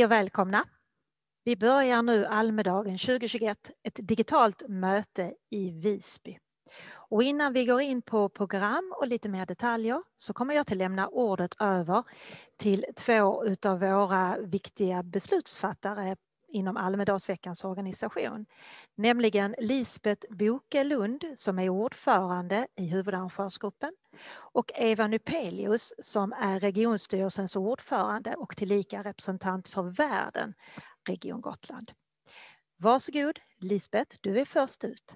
Hej och välkomna! Vi börjar nu Almedalen 2021, ett digitalt möte i Visby. Och innan vi går in på program och lite mer detaljer så kommer jag att lämna ordet över till två av våra viktiga beslutsfattare inom Almedalsveckans organisation. Nämligen Lisbeth Bokelund som är ordförande i huvudarrangörsgruppen och Eva Nypelius som är regionstyrelsens ordförande och tillika representant för världen, Region Gotland. Varsågod Lisbeth, du är först ut.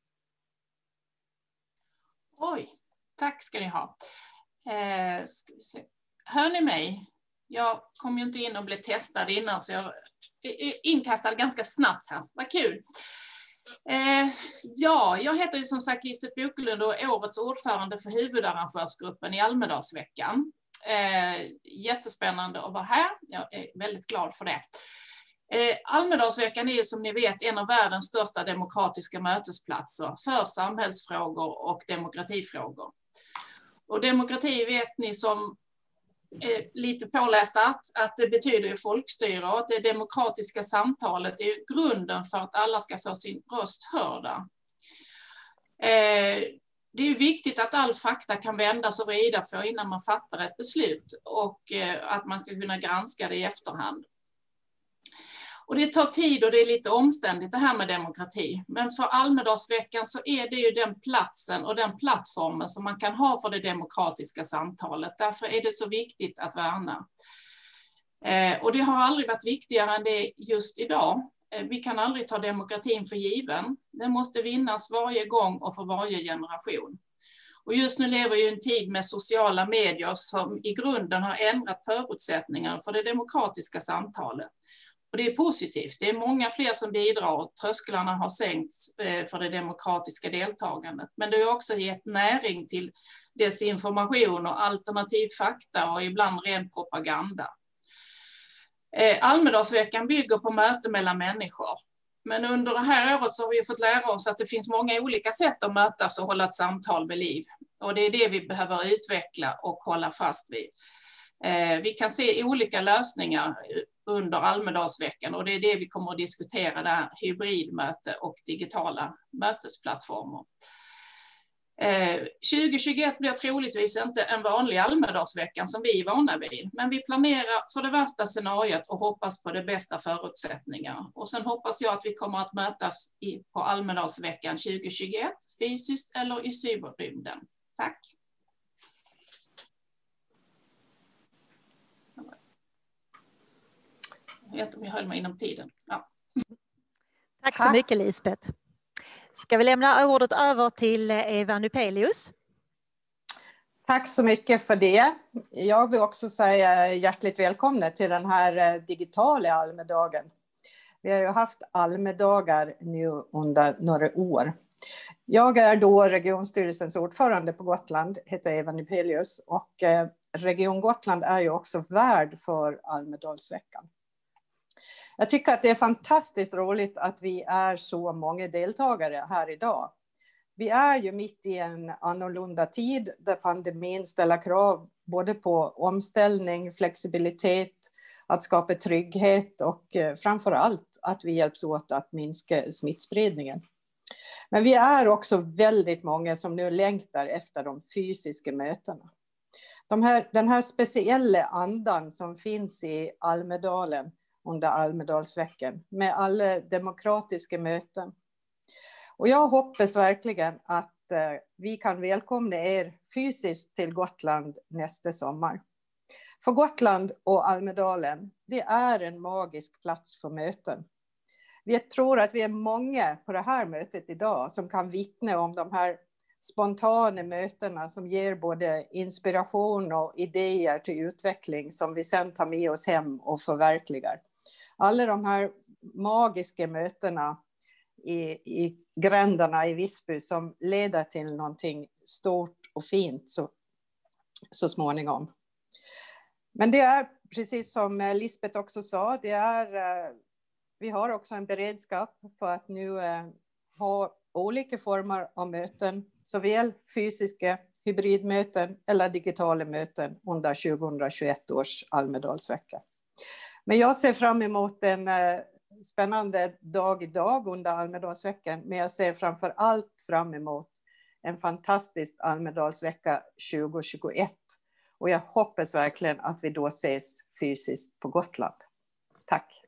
Oj, tack ska ni ha. Ska vi se. Hör ni mig? Jag kom ju inte in och blev testad innan så jag är inkastad ganska snabbt här. Vad kul. Ja, jag heter ju som sagt Lisbeth Bokelund och är årets ordförande för huvudarrangörsgruppen i Almedalsveckan. Jättespännande att vara här. Jag är väldigt glad för det. Almedalsveckan är ju som ni vet en av världens största demokratiska mötesplatser för samhällsfrågor och demokratifrågor. Och demokrati vet ni som är lite pålästa att det betyder ju folkstyre och att det demokratiska samtalet är grunden för att alla ska få sin röst hörda. Det är ju viktigt att all fakta kan vändas och vridas för innan man fattar ett beslut och att man ska kunna granska det i efterhand. Och det tar tid och det är lite omständigt det här med demokrati. Men för Almedalsveckan så är det ju den platsen och den plattformen som man kan ha för det demokratiska samtalet. Därför är det så viktigt att värna. Och det har aldrig varit viktigare än det just idag. Vi kan aldrig ta demokratin för given. Den måste vinnas varje gång och för varje generation. Och just nu lever ju en tid med sociala medier som i grunden har ändrat förutsättningar för det demokratiska samtalet. Och det är positivt. Det är många fler som bidrar och trösklarna har sänkts för det demokratiska deltagandet. Men det har också gett näring till desinformation och alternativ fakta och ibland ren propaganda. Almedalsveckan bygger på möte mellan människor. Men under det här året så har vi fått lära oss att det finns många olika sätt att mötas och hålla ett samtal vid liv. Och det är det vi behöver utveckla och hålla fast vid. Vi kan se olika lösningar under Almedalsveckan och det är det vi kommer att diskutera där, hybridmöte och digitala mötesplattformar. 2021 blir troligtvis inte en vanlig Almedalsveckan som vi är vana vid, men vi planerar för det värsta scenariot och hoppas på det bästa förutsättningar. Och sen hoppas jag att vi kommer att mötas på Almedalsveckan 2021, fysiskt eller i cyberrymden. Tack! Jag vet inte om jag höll mig inom tiden. Ja. Tack så mycket Lisbeth. Ska vi lämna ordet över till Eva Nypelius? Tack så mycket för det. Jag vill också säga hjärtligt välkomna till den här digitala Almedagen. Vi har ju haft Almedagar nu under några år. Jag är då regionstyrelsens ordförande på Gotland, heter Eva Nypelius och Region Gotland är ju också värd för Almedalsveckan. Jag tycker att det är fantastiskt roligt att vi är så många deltagare här idag. Vi är ju mitt i en annorlunda tid där pandemin ställer krav både på omställning, flexibilitet, att skapa trygghet och framför allt att vi hjälps åt att minska smittspridningen. Men vi är också väldigt många som nu längtar efter de fysiska mötena. Den här speciella andan som finns i Almedalen under Almedalsveckan med alla demokratiska möten. Och jag hoppas verkligen att vi kan välkomna er fysiskt till Gotland nästa sommar. För Gotland och Almedalen, det är en magisk plats för möten. Vi tror att vi är många på det här mötet idag som kan vittna om de här spontana mötena som ger både inspiration och idéer till utveckling som vi sedan tar med oss hem och förverkligar. Alla de här magiska mötena i gränderna i Visby som leder till någonting stort och fint så småningom. Men det är precis som Lisbeth också sa, vi har också en beredskap för att nu ha olika former av möten, såväl fysiska hybridmöten eller digitala möten under 2021 års Almedalsvecka. Men jag ser fram emot en spännande dag idag under Almedalsveckan. Men jag ser framför allt fram emot en fantastisk Almedalsvecka 2021. Och jag hoppas verkligen att vi då ses fysiskt på Gotland. Tack.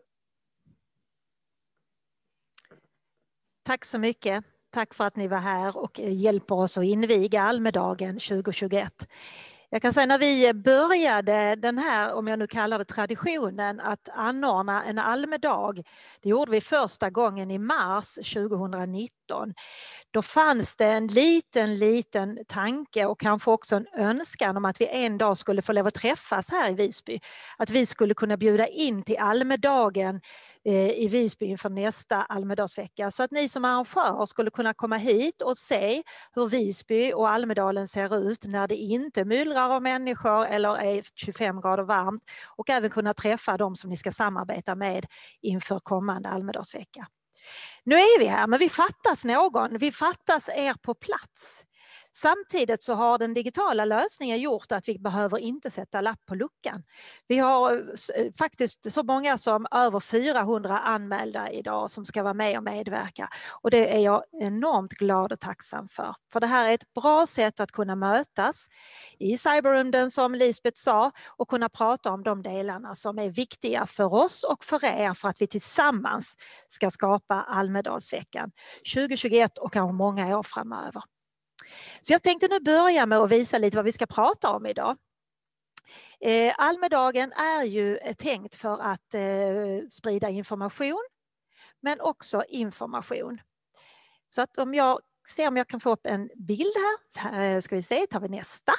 Tack så mycket. Tack för att ni var här och hjälper oss att inviga Almedagen 2021. Jag kan säga när vi började den här, om jag nu kallar det traditionen, att anordna en Almedag, det gjorde vi första gången i mars 2019. Då fanns det en liten tanke och kanske också en önskan om att vi en dag skulle få lov att träffas här i Visby. Att vi skulle kunna bjuda in till Almedagen i Visby inför nästa Almedagsvecka. Så att ni som arrangörer skulle kunna komma hit och se hur Visby och Almedalen ser ut när det inte myllrar av människor eller är 25 grader varmt. Och även kunna träffa de som ni ska samarbeta med inför kommande Almedagsvecka. Nu är vi här, men vi fattas någon. Vi fattas er på plats. Samtidigt så har den digitala lösningen gjort att vi behöver inte sätta lapp på luckan. Vi har faktiskt så många som över 400 anmälda idag som ska vara med och medverka. Och det är jag enormt glad och tacksam för. För det här är ett bra sätt att kunna mötas i cyberrymden som Lisbeth sa och kunna prata om de delarna som är viktiga för oss och för er för att vi tillsammans ska skapa Almedalsveckan 2021 och kanske många år framöver. Så jag tänkte nu börja med att visa lite vad vi ska prata om idag. Almedagen är ju tänkt för att sprida information, men också information. Så att om jag ser om jag kan få upp en bild här, ska vi se, tar vi nästa.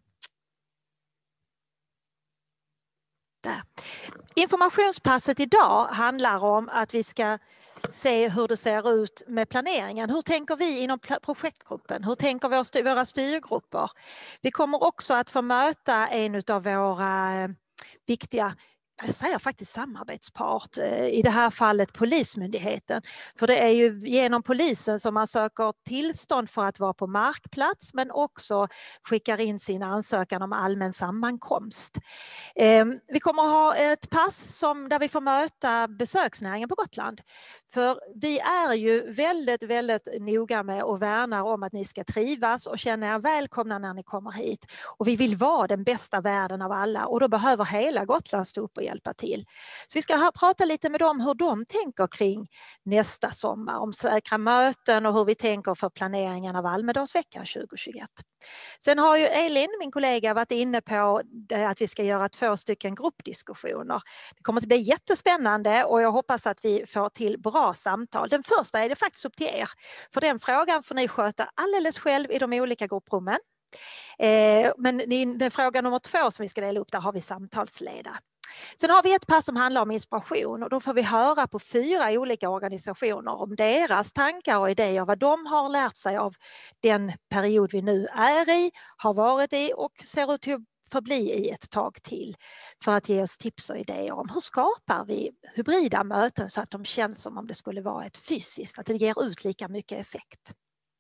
Där. Informationspasset idag handlar om att vi ska se hur det ser ut med planeringen. Hur tänker vi inom projektgruppen? Hur tänker våra styrgrupper? Vi kommer också att få möta en av våra viktiga, jag säger faktiskt samarbetspart, i det här fallet Polismyndigheten. För det är ju genom polisen som man söker tillstånd för att vara på markplats men också skickar in sin ansökan om allmän sammankomst. Vi kommer att ha ett pass där vi får möta besöksnäringen på Gotland. För vi är ju väldigt noga med och värnar om att ni ska trivas och känna er välkomna när ni kommer hit. Och vi vill vara den bästa världen av alla och då behöver hela Gotland stå upp och hjälpa till. Så vi ska prata lite med dem hur de tänker kring nästa sommar, om säkra möten och hur vi tänker för planeringen av Almedalsveckan 2021. Sen har ju Elin, min kollega, varit inne på att vi ska göra 2 stycken gruppdiskussioner. Det kommer att bli jättespännande och jag hoppas att vi får till bra samtal. Den första är det faktiskt upp till er, för den frågan får ni sköta alldeles själv i de olika grupprummen. Men den fråga nummer 2 som vi ska dela upp, där har vi samtalsledare. Sen har vi ett pass som handlar om inspiration och då får vi höra på 4 olika organisationer om deras tankar och idéer, vad de har lärt sig av den period vi nu är i, har varit i och ser ut till att förbli i ett tag till, för att ge oss tips och idéer om hur skapar vi hybrida möten så att de känns som om det skulle vara ett fysiskt, att det ger ut lika mycket effekt.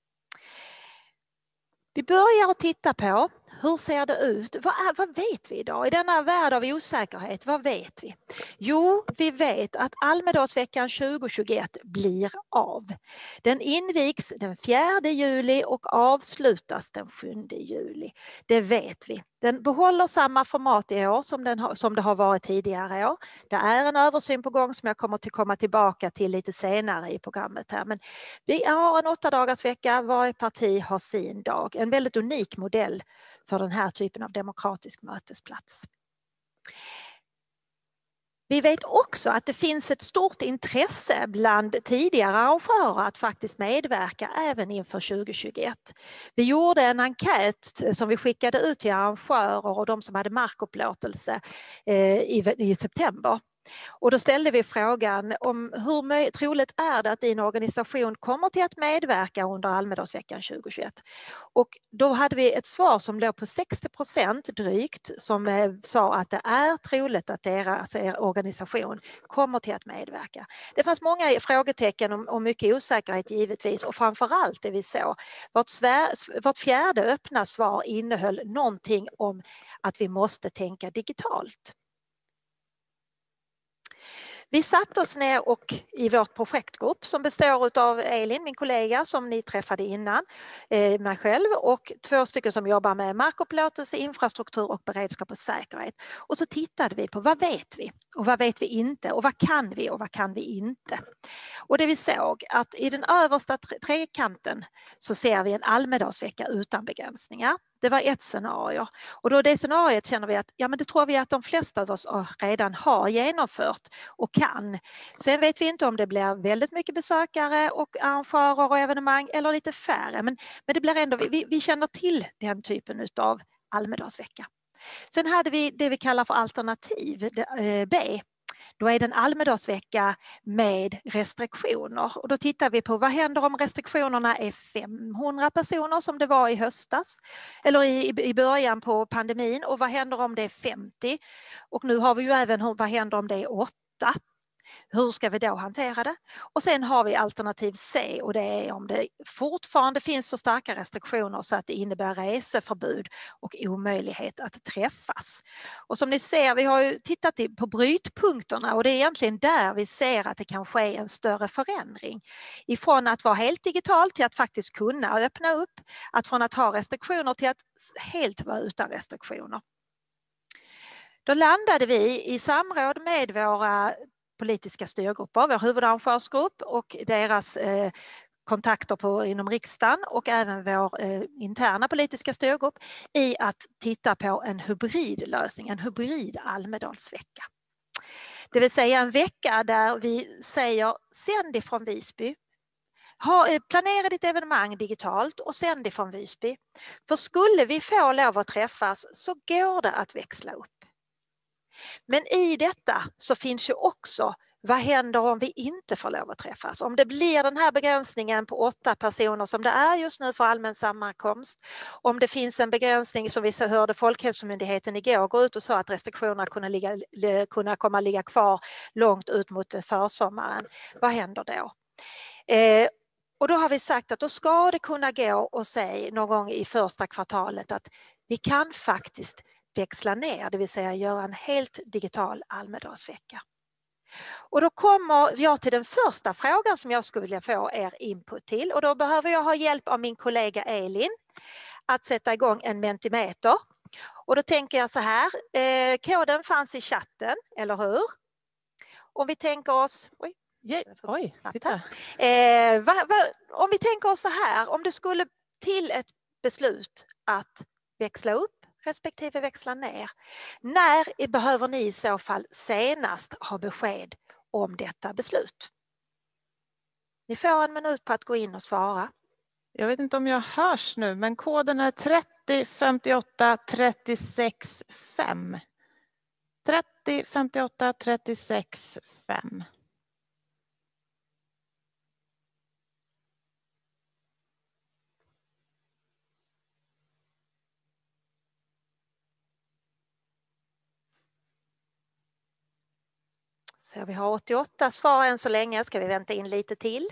Vi börjar att titta på hur ser det ut? Vad vet vi idag? I denna värld av osäkerhet, vad vet vi? Jo, vi vet att Almedalsveckan 2021 blir av. Den invigs den 4 juli och avslutas den 7 juli. Det vet vi. Den behåller samma format i år som det har varit tidigare år. Det är en översyn på gång som jag kommer att komma tillbaka till lite senare i programmet här. Men vi har en 8-dagarsvecka, varje parti har sin dag. En väldigt unik modell för den här typen av demokratisk mötesplats. Vi vet också att det finns ett stort intresse bland tidigare arrangörer att faktiskt medverka även inför 2021. Vi gjorde en enkät som vi skickade ut till arrangörer och de som hade markupplåtelse i september. Och då ställde vi frågan om hur troligt är det att din organisation kommer till att medverka under Almedalsveckan 2021. Och då hade vi ett svar som låg på 60% drygt som sa att det är troligt att deras organisation kommer till att medverka. Det fanns många frågetecken och mycket osäkerhet givetvis, och framförallt det vi såg, vart 4:e öppna svar innehöll någonting om att vi måste tänka digitalt. Vi satt oss ner och i vårt projektgrupp som består av Elin, min kollega som ni träffade innan, mig själv och 2 stycken som jobbar med markupplåtelse, infrastruktur och beredskap och säkerhet. Och så tittade vi på vad vet vi och vad vet vi inte och vad kan vi och vad kan vi inte. Och det vi såg att i den översta trekanten så ser vi en Almedalsvecka utan begränsningar. Det var ett scenario och då det scenariot känner vi att ja, men det tror vi att de flesta av oss redan har genomfört och kan. Sen vet vi inte om det blir väldigt mycket besökare och arrangörer och evenemang eller lite färre, men det blir ändå, vi känner till den typen av Almedalsvecka. Sen hade vi det vi kallar för alternativ B. Då är det en Almedalsvecka med restriktioner och då tittar vi på vad händer om restriktionerna är 500 personer som det var i höstas eller i början på pandemin och vad händer om det är 50 och nu har vi ju även vad händer om det är 8. Hur ska vi då hantera det? Och sen har vi alternativ C och det är om det fortfarande finns så starka restriktioner så att det innebär reseförbud och omöjlighet att träffas. Och som ni ser, vi har ju tittat på brytpunkterna och det är egentligen där vi ser att det kan ske en större förändring. Ifrån att vara helt digital till att faktiskt kunna öppna upp, att från att ha restriktioner till att helt vara utan restriktioner. Då landade vi i samråd med våra politiska styrgrupper, vår huvudarrangörsgrupp och deras kontakter inom riksdagen och även vår interna politiska styrgrupp i att titta på en hybridlösning, en hybrid Almedalsvecka. Det vill säga en vecka där vi säger sänd ifrån Visby, planera ditt evenemang digitalt och sänd ifrån Visby. För skulle vi få lov att träffas så går det att växla upp. Men i detta så finns ju också vad händer om vi inte får lov att träffas? Om det blir den här begränsningen på 8 personer som det är just nu för allmän sammankomst. Om det finns en begränsning som vi hörde Folkhälsomyndigheten igår gå ut och sa att restriktionerna kunna komma ligga kvar långt ut mot försommaren. Vad händer då? Och då har vi sagt att då ska det kunna gå och säga någon gång i första kvartalet att vi kan faktiskt växla ner, det vill säga göra en helt digital Almedalsvecka. Och då kommer jag till den första frågan som jag skulle vilja få er input till och då behöver jag ha hjälp av min kollega Elin att sätta igång en Mentimeter. Och då tänker jag så här, koden fanns i chatten, eller hur? Om vi tänker oss... titta. Om vi tänker oss så här, om det skulle till ett beslut att växla upp respektive växla ner. När behöver ni i så fall senast ha besked om detta beslut? Ni får 1 minut på att gå in och svara. Jag vet inte om jag hörs nu, men koden är 30 58 36 5. 30 58 36 5. Så vi har 88 svar än så länge. Ska vi vänta in lite till?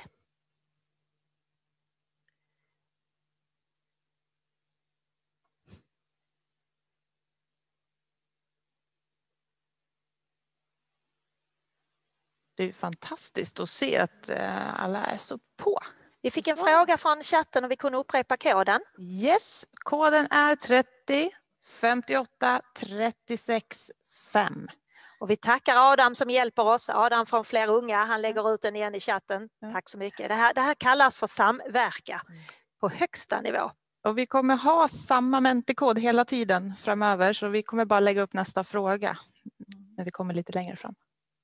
Det är fantastiskt att se att alla är så på. Vi fick en fråga från chatten och vi kunde upprepa koden. Yes, koden är 30 58 36 5. Och vi tackar Adam som hjälper oss. Adam från Fler Unga, han lägger ut den igen i chatten. Tack så mycket. Det här kallas för samverka på högsta nivå. Och vi kommer ha samma mentikod hela tiden framöver så vi kommer bara lägga upp nästa fråga när vi kommer lite längre fram.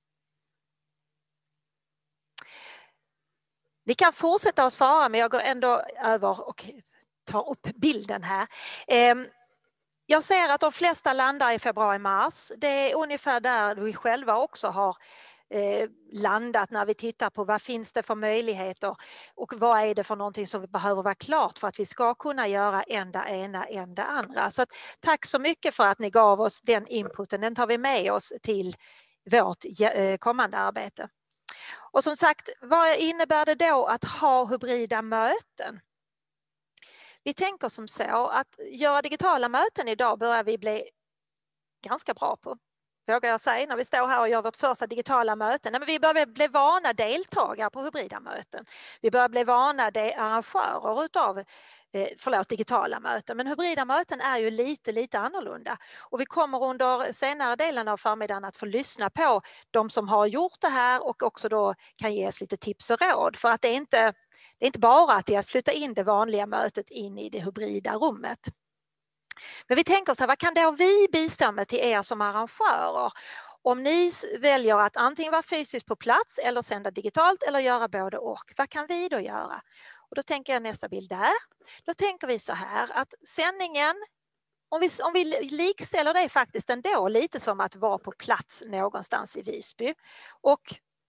Vi kan fortsätta att svara men jag går ändå över och tar upp bilden här. Jag ser att de flesta landar i februari-mars. Det är ungefär där vi själva också har landat när vi tittar på vad finns det för möjligheter och vad är det för någonting som vi behöver vara klart för att vi ska kunna göra ända andra. Så att, tack så mycket för att ni gav oss den inputen. Den tar vi med oss till vårt kommande arbete. Och som sagt, vad innebär det då att ha hybrida möten? Vi tänker som så att göra digitala möten idag börjar vi bli ganska bra på. vågar jag säga, när vi står här och gör vårt första digitala möte. Nej, men vi börjar bli vana deltagare på hybrida möten. Vi börjar bli vana arrangörer utav digitala möten. Men hybrida möten är ju lite annorlunda. Och vi kommer under senare delen av förmiddagen att få lyssna på de som har gjort det här och också då kan ge oss lite tips och råd. För att det är inte bara att flytta in det vanliga mötet in i det hybrida rummet. Men vi tänker så här, vad kan då vi bistå med till er som arrangörer? Om ni väljer att antingen vara fysiskt på plats eller sända digitalt eller göra både och, vad kan vi då göra? Och då tänker jag nästa bild där. Då tänker vi så här att sändningen, om vi likställer det faktiskt ändå lite som att vara på plats någonstans i Visby och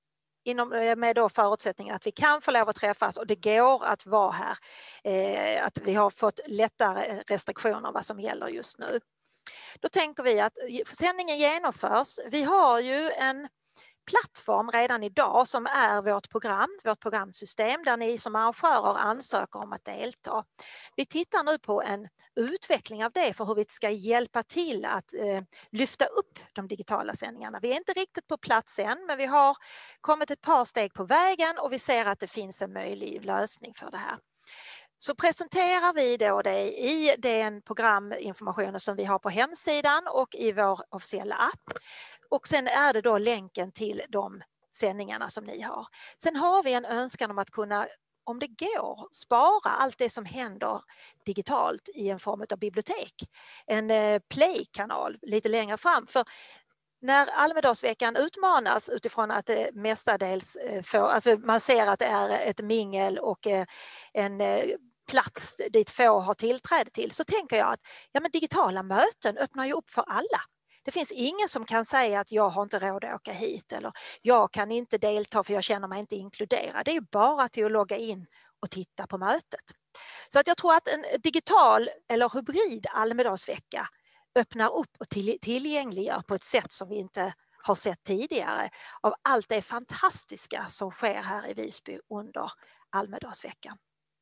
med då förutsättningen att vi kan få lov att träffas och det går att vara här, att vi har fått lättare restriktioner vad som gäller just nu. Då tänker vi att sändningen genomförs. Vi har ju en plattform redan idag som är vårt programsystem där ni som arrangörer ansöker om att delta. Vi tittar nu på en utveckling av det för hur vi ska hjälpa till att lyfta upp de digitala sändningarna. Vi är inte riktigt på plats än, men vi har kommit ett par steg på vägen och vi ser att det finns en möjlig lösning för det här. Så presenterar vi då det i den programinformationen som vi har på hemsidan och i vår officiella app. Och sen är det då länken till de sändningarna som ni har. Sen har vi en önskan om att kunna, om det går, spara allt det som händer digitalt i en form av bibliotek. En play-kanal lite längre fram. För när Almedalsveckan utmanas utifrån att det mestadels man ser att det är ett mingel och en plats dit få har tillträde till, så tänker jag att men digitala möten öppnar ju upp för alla. Det finns ingen som kan säga att jag har inte råd att åka hit eller jag kan inte delta för jag känner mig inte inkluderad. Det är ju bara till att logga in och titta på mötet. Så att jag tror att en digital eller hybrid Almedalsvecka öppnar upp och tillgängliggör på ett sätt som vi inte har sett tidigare av allt det fantastiska som sker här i Visby under Almedalsveckan.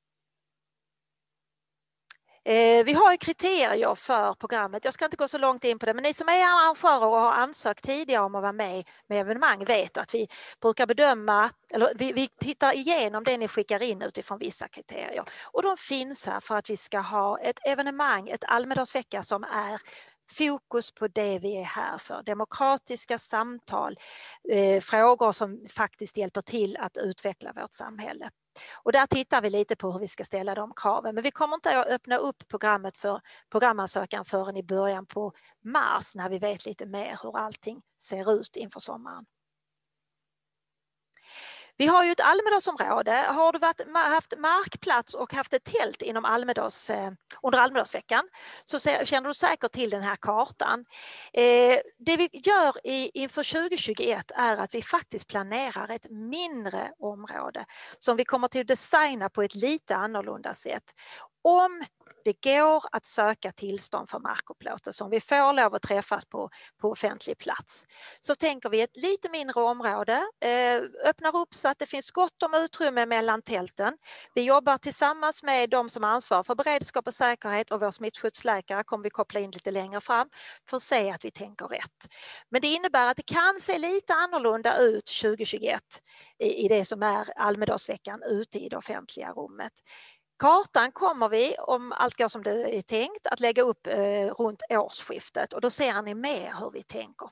Vi har ju kriterier för programmet. Jag ska inte gå så långt in på det, men ni som är arrangörer och har ansökt tidigare om att vara med evenemang vet att vi brukar bedöma, eller vi tittar igenom det ni skickar in utifrån vissa kriterier. Och de finns här för att vi ska ha ett evenemang, ett Almedalsvecka som är fokus på det vi är här för. Demokratiska samtal, frågor som faktiskt hjälper till att utveckla vårt samhälle. Och där tittar vi lite på hur vi ska ställa de kraven. Men vi kommer inte att öppna upp programmet för programansökan förrän i början på mars när vi vet lite mer hur allting ser ut inför sommaren. Vi har ju ett Almedalsområde. Har du haft markplats och haft ett tält inom under Almedalsveckan så känner du säkert till den här kartan. Det vi gör inför 2021 är att vi faktiskt planerar ett mindre område som vi kommer till att designa på ett lite annorlunda sätt. Om det går att söka tillstånd för markupplåtelse, om vi får lov att träffas på offentlig plats, så tänker vi ett lite mindre område, öppnar upp så att det finns gott om utrymme mellan tälten. Vi jobbar tillsammans med de som ansvarar för beredskap och säkerhet och vår smittskyddsläkare kommer vi koppla in lite längre fram för att se att vi tänker rätt. Men det innebär att det kan se lite annorlunda ut 2021 i det som är Almedalsveckan ute i det offentliga rummet. Kartan kommer vi, om allt går som det är tänkt, att lägga upp runt årsskiftet och då ser ni mer hur vi tänker.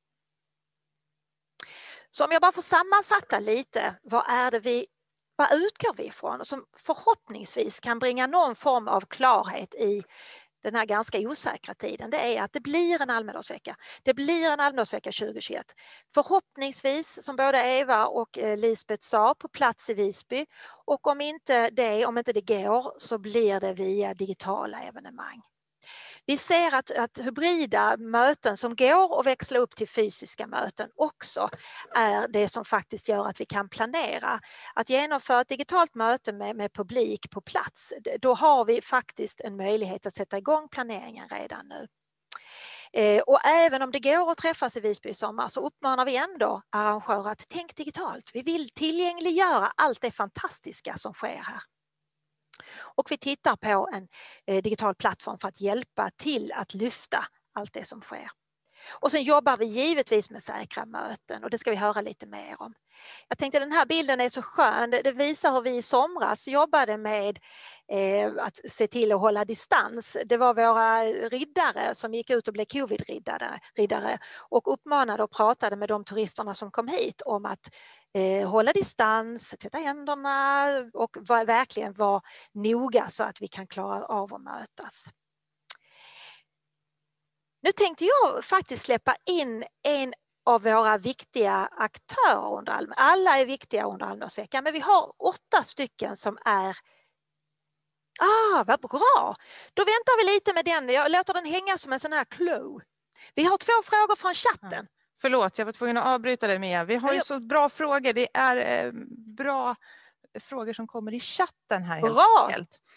Så om jag bara får sammanfatta lite, vad utgår vi ifrån och som förhoppningsvis kan bringa någon form av klarhet i den här ganska osäkra tiden, det är att det blir en Almedalsvecka. Det blir en Almedalsvecka 2021. Förhoppningsvis, som både Eva och Lisbeth sa, på plats i Visby. Och om inte det går så blir det via digitala evenemang. Vi ser att hybrida möten som går att växla upp till fysiska möten också är det som faktiskt gör att vi kan planera. Att genomföra ett digitalt möte med publik på plats, då har vi faktiskt en möjlighet att sätta igång planeringen redan nu. Och även om det går att träffas i Visby i sommar så uppmanar vi ändå arrangörer att tänk digitalt. Vi vill tillgängliggöra allt det fantastiska som sker här. Och vi tittar på en digital plattform för att hjälpa till att lyfta allt det som sker. Och sen jobbar vi givetvis med säkra möten och det ska vi höra lite mer om. Jag tänkte den här bilden är så skön. Det visar hur vi i somras jobbade med att se till att hålla distans. Det var våra riddare som gick ut och blev covid-riddare och uppmanade och pratade med de turisterna som kom hit om att hålla distans, tvätta händerna och verkligen vara noga så att vi kan klara av att mötas. Nu tänkte jag faktiskt släppa in en av våra viktiga aktörer under Almedalsveckan. Alla är viktiga under Almedalsveckan, men vi har 8 stycken som är... vad bra! Då väntar vi lite med den. Jag låter den hänga som en sån här clue. Vi har 2 frågor från chatten. Förlåt, jag var tvungen att avbryta dig, Mia. Vi har ju så bra frågor. Det är bra frågor som kommer i chatten här. Bra!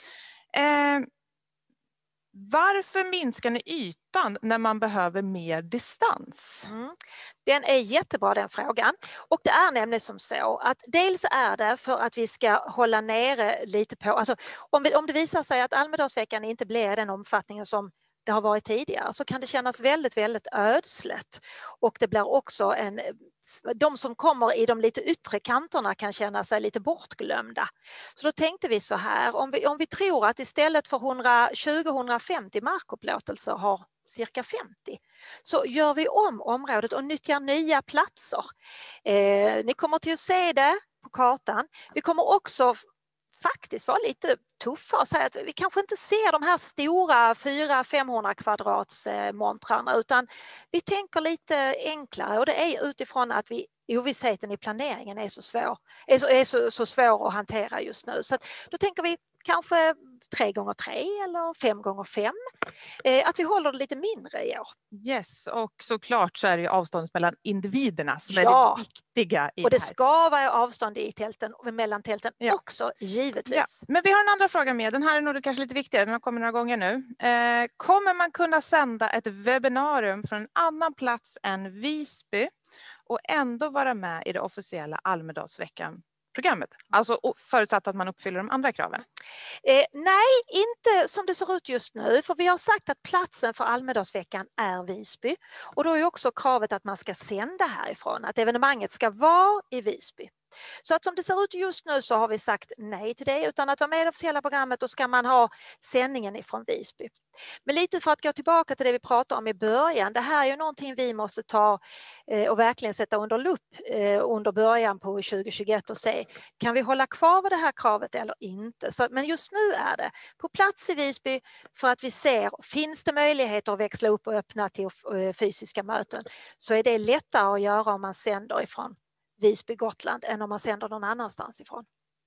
Varför minskar ni ytan när man behöver mer distans? Den är jättebra den frågan. Och det är nämligen som så att dels är det för att vi ska hålla nere lite på, alltså om det visar sig att Almedalsveckan inte blir den omfattningen som det har varit tidigare så kan det kännas väldigt, väldigt ödsligt. Och det blir också de som kommer i de lite yttre kanterna kan känna sig lite bortglömda. Så då tänkte vi så här, om vi tror att istället för 120-150 markupplåtelser har cirka 50, så gör vi om området och nyttjar nya platser. Ni kommer till att se det på kartan. Vi kommer också faktiskt vara lite tuffa och säga att vi kanske inte ser de här stora 400-500 kvadrats montrarna, utan vi tänker lite enklare, och det är utifrån att ovissheten i planeringen är så svår att hantera just nu. Så att då tänker vi kanske 3x3 eller 5x5. Att vi håller det lite mindre i år. Yes, och såklart så är det ju avståndet mellan individerna som är det viktiga i och det här. Ska vara avstånd i tälten och mellan tälten också, givetvis. Ja. Men vi har en andra fråga med. Den här är nog kanske lite viktigare, den har kommit några gånger nu. Kommer man kunna sända ett webbinarium från en annan plats än Visby och ändå vara med i det officiella Almedalsveckan-programmet? Alltså förutsatt att man uppfyller de andra kraven. Nej, inte som det ser ut just nu. För vi har sagt att platsen för Almedalsveckan är Visby. Och då är också kravet att man ska sända härifrån. Att evenemanget ska vara i Visby. Så att som det ser ut just nu så har vi sagt nej till det, utan att vara med i det officiella programmet då ska man ha sändningen ifrån Visby. Men lite för att gå tillbaka till det vi pratade om i början, det här är ju någonting vi måste ta och verkligen sätta under lupp under början på 2021 och se, kan vi hålla kvar vid det här kravet eller inte? Men just nu är det på plats i Visby för att vi ser, finns det möjligheter att växla upp och öppna till fysiska möten, så är det lättare att göra om man sänder ifrån Visby, Gotland, än om man sänder någon annanstans ifrån.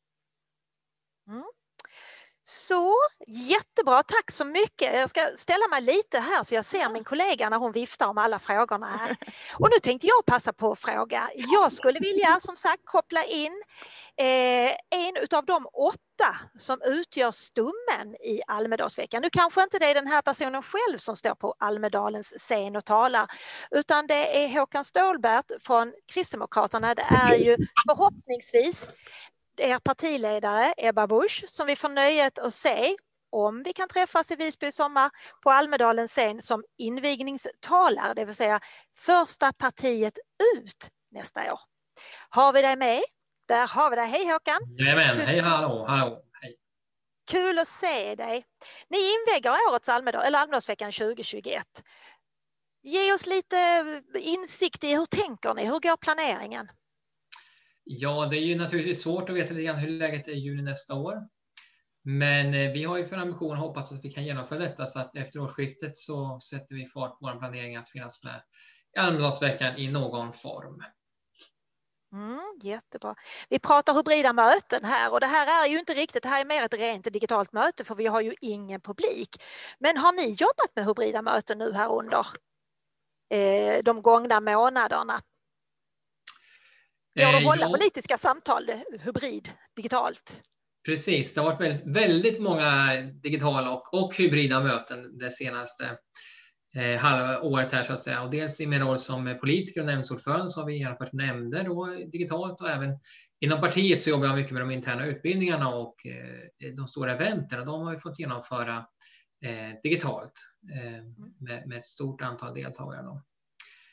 Så jättebra, tack så mycket. Jag ska ställa mig lite här så jag ser min kollega när hon viftar om alla frågorna här. Och nu tänkte jag passa på att fråga. Jag skulle vilja som sagt koppla in en av de 8 som utgör stommen i Almedalsveckan. Nu kanske inte det är den här personen själv som står på Almedalens scen och talar, utan det är Håkan Stålbert från Kristdemokraterna. Det är ju förhoppningsvis er partiledare Ebba Busch som vi får nöjet att se, om vi kan träffas i Visby i sommar, på Almedalens scen som invigningstalare, det vill säga första partiet ut nästa år. Har vi dig med? Där har vi dig. Hej Håkan! Jajamän, hej hallå, hej. Kul att se dig. Ni inväger årets Almedalsveckan 2021. Ge oss lite insikt i hur tänker ni? Hur går planeringen? Ja, det är ju naturligtvis svårt att veta lite grann hur läget är i juni nästa år. Men vi har ju för ambition att hoppas att vi kan genomföra detta, så att efter årsskiftet så sätter vi fart på vår planering att finnas med i Almedalsveckan i någon form. Jättebra. Vi pratar hybrida möten här, och det här är ju inte riktigt, det här är mer ett rent digitalt möte för vi har ju ingen publik. Men har ni jobbat med hybrida möten nu här under de gångna månaderna? Går det att hålla politiska samtal hybrid, digitalt? Precis, det har varit väldigt många digitala och hybrida möten det senaste halvåret här så att säga. Och dels i min roll som politiker och nämndsordförande så har vi genomfört nämnder då, digitalt, och även inom partiet så jobbar jag mycket med de interna utbildningarna och de stora eventen, och de har vi fått genomföra digitalt med ett stort antal deltagare då.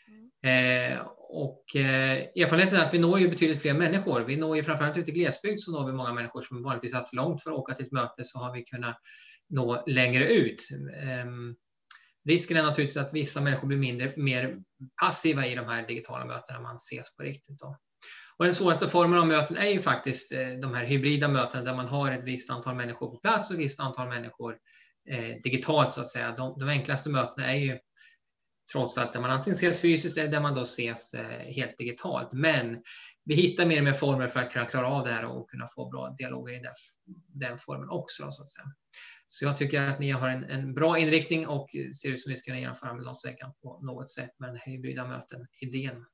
Erfarenheten är att vi når ju betydligt fler människor. Vi når ju framförallt ute i glesbygd, så når vi många människor som vanligtvis haft långt för att åka till ett möte, så har vi kunnat nå längre ut. Risken är naturligtvis att vissa människor blir mer passiva i de här digitala mötena man ses på riktigt då. Och den svåraste formen av möten är ju faktiskt de här hybrida mötena där man har ett visst antal människor på plats och ett visst antal människor digitalt så att säga. De enklaste mötena är ju trots allt där man antingen ses fysiskt eller där man då ses helt digitalt. Men vi hittar mer och mer former för att kunna klara av det här och kunna få bra dialoger i den formen också så att säga. Så jag tycker att ni har en bra inriktning och ser ut som vi ska kunna genomföra Almedalsveckan på något sätt med den hybrida möten-idén.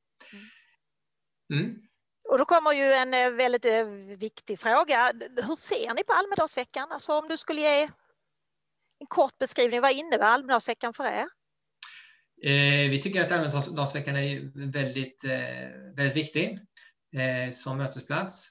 Och då kommer ju en väldigt viktig fråga. Hur ser ni på Almedalsveckan? Alltså om du skulle ge en kort beskrivning, vad innebär Almedalsveckan för er? Vi tycker att Almedalsveckan är väldigt, väldigt viktig som mötesplats.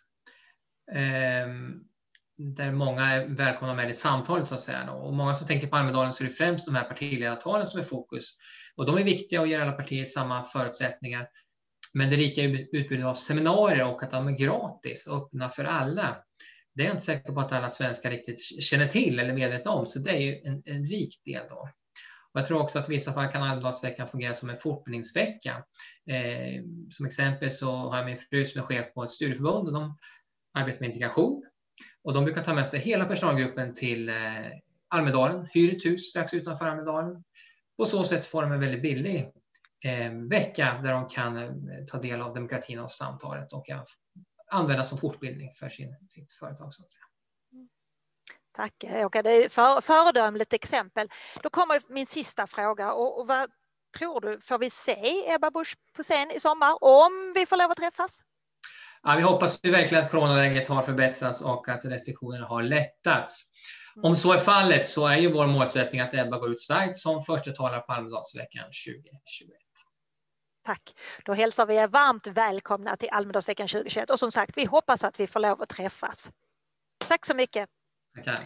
Där många är välkomna med i samtalet så att säga. Då. Och många som tänker på Almedalen så är det främst de här partiledartalen som är fokus. Och de är viktiga och ger alla partier samma förutsättningar. Men det rika utbudet av seminarier och att de är gratis och öppna för alla. Det är jag inte säker på att alla svenskar riktigt känner till eller medvetna om. Så det är ju en rik del då. Och jag tror också att i vissa fall kan Almedalsveckan fungera som en fortbildningsvecka. Som exempel så har jag min fru som är chef på ett studieförbund och de arbetar med integration. Och de brukar ta med sig hela personalgruppen till Almedalen, hyr ett hus strax utanför Almedalen. På så sätt får de en väldigt billig vecka där de kan ta del av demokratin och samtalet och använda som fortbildning för sitt företag så att säga. Tack Håkan, det är föredömligt exempel. Då kommer min sista fråga och vad tror du, får vi se Ebba Busch på scen i sommar om vi får lov att träffas? Ja, vi hoppas ju verkligen att coronaläget har förbättrats och att restriktionerna har lättats. Om så är fallet så är ju vår målsättning att Ebba går ut starkt som första talare på Almedalsveckan 2021. Tack. Då hälsar vi er varmt välkomna till Almedalsveckan 2021 och som sagt, vi hoppas att vi får lov att träffas. Tack så mycket. Tackar.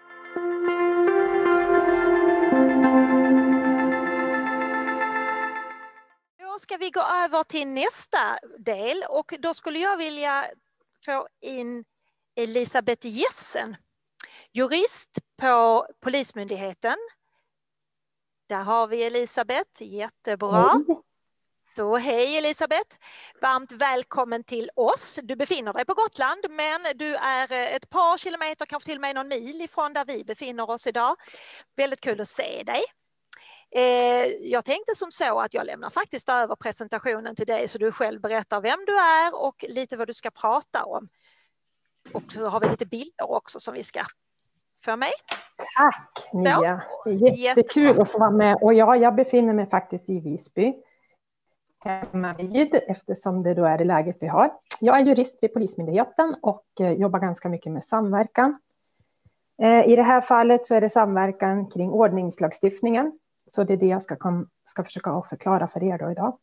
Då ska vi gå över till nästa del och då skulle jag vilja få in Elisabeth Jessen, jurist på Polismyndigheten. Där har vi Elisabeth, jättebra. Så hej Elisabeth, varmt välkommen till oss. Du befinner dig på Gotland men du är ett par kilometer, kanske till och med någon mil ifrån där vi befinner oss idag. Väldigt kul att se dig. Jag tänkte som så att jag lämnar faktiskt över presentationen till dig så du själv berättar vem du är och lite vad du ska prata om. Och så har vi lite bilder också som vi ska få med. Tack Nia, jättekul att få vara med. Och ja, jag befinner mig faktiskt i Visby. Hemma vid, eftersom det då är det läget vi har. Jag är jurist vid Polismyndigheten och jobbar ganska mycket med samverkan. I det här fallet så är det samverkan kring ordningslagstiftningen. Så det är det jag ska försöka förklara för er då idag.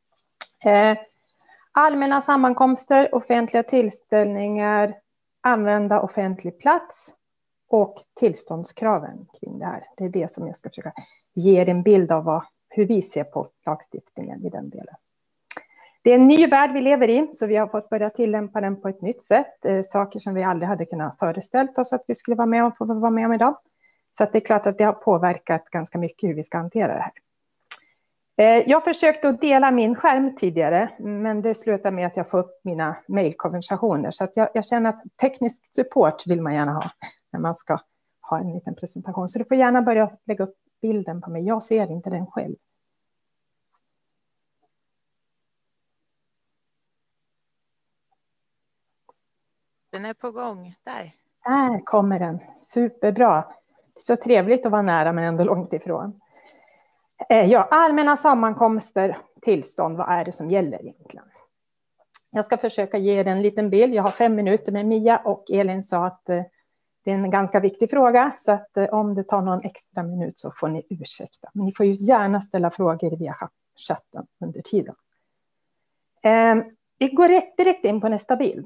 Allmänna sammankomster, offentliga tillställningar, använda offentlig plats och tillståndskraven kring det här. Det är det som jag ska försöka ge er en bild av hur vi ser på lagstiftningen i den delen. Det är en ny värld vi lever i, så vi har fått börja tillämpa den på ett nytt sätt. Saker som vi aldrig hade kunnat föreställt oss att vi skulle vara med om idag. Så att det är klart att det har påverkat ganska mycket hur vi ska hantera det här. Jag försökte att dela min skärm tidigare, men det slutar med att jag får upp mina mejlkonversationer. Så att jag känner att teknisk support vill man gärna ha när man ska ha en liten presentation. Så du får gärna börja lägga upp bilden på mig. Jag ser inte den själv. Den är på gång. Där kommer den. Superbra. Det är så trevligt att vara nära men ändå långt ifrån. Ja, allmänna sammankomster, tillstånd. Vad är det som gäller egentligen? Jag ska försöka ge er en liten bild. Jag har 5 minuter med Mia och Elin sa att det är en ganska viktig fråga. Så att om det tar någon extra minut så får ni ursäkta. Men ni får ju gärna ställa frågor via chatten under tiden. Vi går direkt in på nästa bild.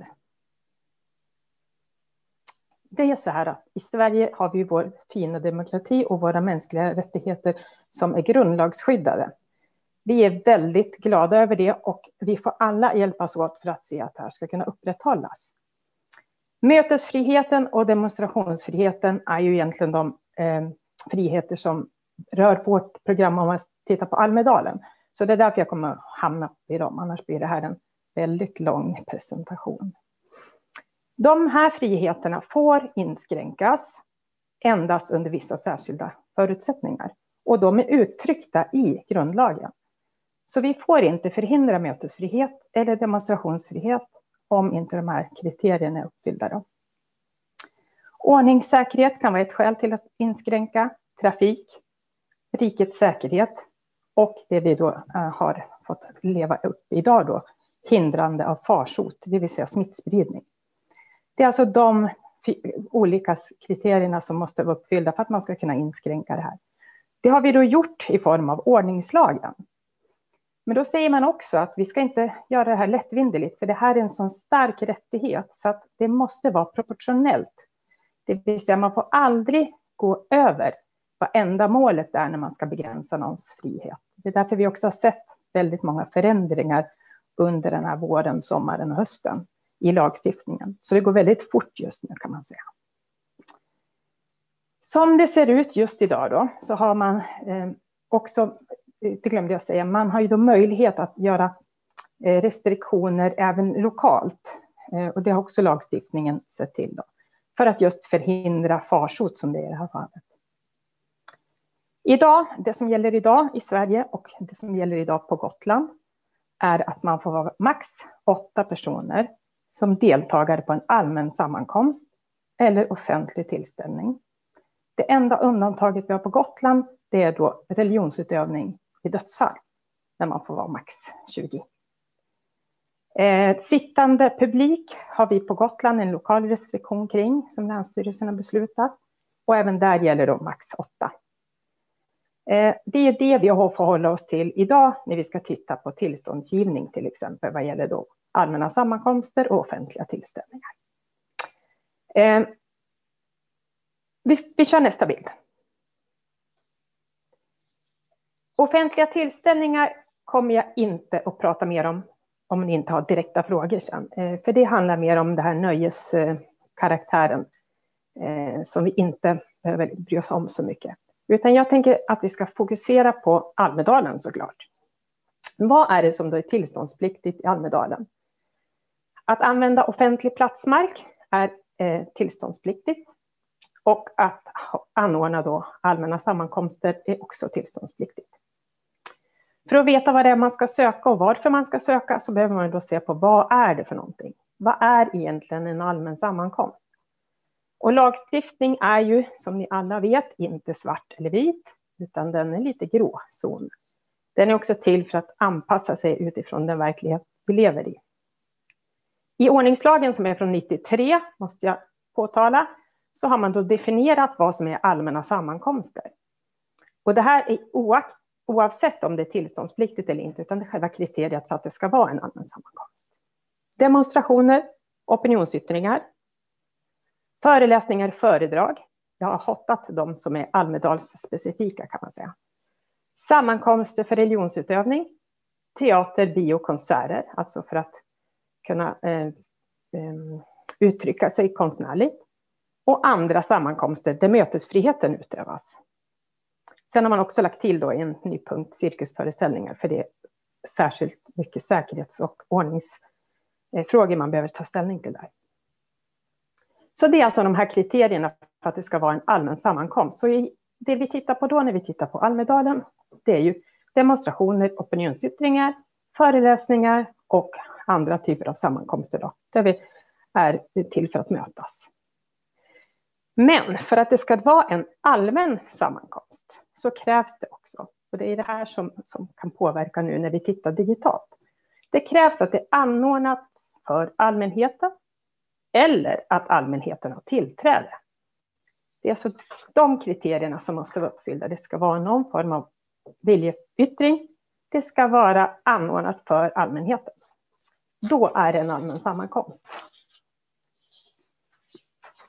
Det är så här att i Sverige har vi vår fina demokrati och våra mänskliga rättigheter som är grundlagsskyddade. Vi är väldigt glada över det och vi får alla hjälpas åt för att se att det här ska kunna upprätthållas. Mötesfriheten och demonstrationsfriheten är ju egentligen de friheter som rör vårt program om man tittar på Almedalen. Så det är därför jag kommer att hamna i dem, annars blir det här en väldigt lång presentation. De här friheterna får inskränkas endast under vissa särskilda förutsättningar. Och de är uttryckta i grundlagen. Så vi får inte förhindra mötesfrihet eller demonstrationsfrihet om inte de här kriterierna är uppfyllda. Då. Ordningssäkerhet kan vara ett skäl till att inskränka trafik, rikets säkerhet och det vi då har fått leva upp idag då, hindrande av farsot, det vill säga smittspridning. Det är alltså de olika kriterierna som måste vara uppfyllda för att man ska kunna inskränka det här. Det har vi då gjort i form av ordningslagen. Men då säger man också att vi ska inte göra det här lättvindigt, för det här är en sån stark rättighet så att det måste vara proportionellt. Det vill säga man får aldrig gå över vad ändamålet är när man ska begränsa någons frihet. Det är därför vi också har sett väldigt många förändringar under den här våren, sommaren och hösten i lagstiftningen. Så det går väldigt fort just nu kan man säga. Som det ser ut just idag då så har man också, det glömde jag säga, man har ju då möjlighet att göra restriktioner även lokalt. Och det har också lagstiftningen sett till då. För att just förhindra farsot som det är i det här fallet. Idag, det som gäller idag i Sverige och det som gäller idag på Gotland är att man får vara max 8 personer som deltagare på en allmän sammankomst eller offentlig tillställning. Det enda undantaget vi har på Gotland det är då religionsutövning i dödsfall när man får vara max 20. Sittande publik har vi på Gotland en lokal restriktion kring som Länsstyrelsen har beslutat. Och även där gäller då max 8. Det är det vi har förhållit oss till idag när vi ska titta på tillståndsgivning till exempel vad gäller då allmänna sammankomster och offentliga tillställningar. Vi kör nästa bild. Offentliga tillställningar kommer jag inte att prata mer om ni inte har direkta frågor sen. För det handlar mer om det här nöjeskaraktären som vi inte behöver bry oss om så mycket. Utan jag tänker att vi ska fokusera på Almedalen såklart. Vad är det som då är tillståndspliktigt i Almedalen? Att använda offentlig platsmark är tillståndspliktigt. Och att anordna då allmänna sammankomster är också tillståndspliktigt. För att veta vad det är man ska söka och varför man ska söka så behöver man då se på vad är det för någonting. Vad är egentligen en allmän sammankomst? Och lagstiftning är ju som ni alla vet inte svart eller vit utan den är lite gråzon. Den är också till för att anpassa sig utifrån den verklighet vi lever i. I ordningslagen som är från 93 måste jag påtala så har man då definierat vad som är allmänna sammankomster. Och det här är oavsett om det är tillståndspliktigt eller inte utan det är själva kriteriet för att det ska vara en allmän sammankomst. Demonstrationer, opinionsyttringar, föreläsningar, föredrag. Jag har hotat de som är Almedalsspecifika kan man säga. Sammankomster för religionsutövning, teater, bio, konserter, alltså för att kunna uttrycka sig konstnärligt. Och andra sammankomster där mötesfriheten utövas. Sen har man också lagt till då en ny punkt cirkusföreställningar för det är särskilt mycket säkerhets- och ordningsfrågor man behöver ta ställning till där. Så det är alltså de här kriterierna för att det ska vara en allmän sammankomst. Så det vi tittar på då när vi tittar på Almedalen det är ju demonstrationer, opinionsyttringar, föreläsningar och andra typer av sammankomster då, där vi är till för att mötas. Men för att det ska vara en allmän sammankomst så krävs det också, och det är det här som kan påverka nu när vi tittar digitalt. Det krävs att det är anordnat för allmänheten eller att allmänheten har tillträde. Det är alltså de kriterierna som måste vara uppfyllda. Det ska vara någon form av viljeyttring. Det ska vara anordnat för allmänheten. Då är det en allmän sammankomst.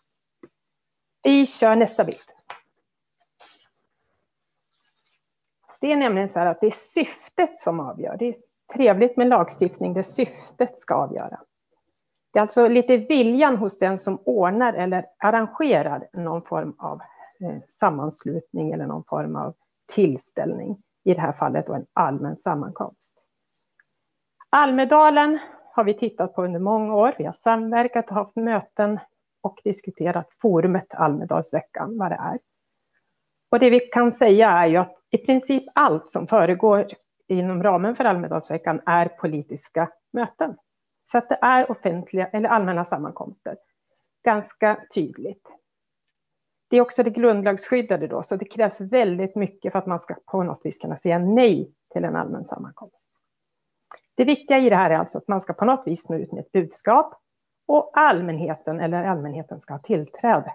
Vi kör nästa bild. Det är nämligen så här att det är syftet som avgör. Det är trevligt med lagstiftning, det syftet ska avgöra. Det är alltså lite viljan hos den som ordnar eller arrangerar någon form av sammanslutning eller någon form av tillställning. I det här fallet då en allmän sammankomst. Almedalen har vi tittat på under många år. Vi har samverkat och haft möten och diskuterat forumet Almedalsveckan, vad det är. Och det vi kan säga är ju att i princip allt som föregår inom ramen för Almedalsveckan är politiska möten. Så att det är offentliga eller allmänna sammankomster. Ganska tydligt. Det är också det grundlagsskyddade då, så det krävs väldigt mycket för att man ska på något vis kunna säga nej till en allmän sammankomst. Det viktiga i det här är alltså att man ska på något vis nå ut med ett budskap och allmänheten ska ha tillträde.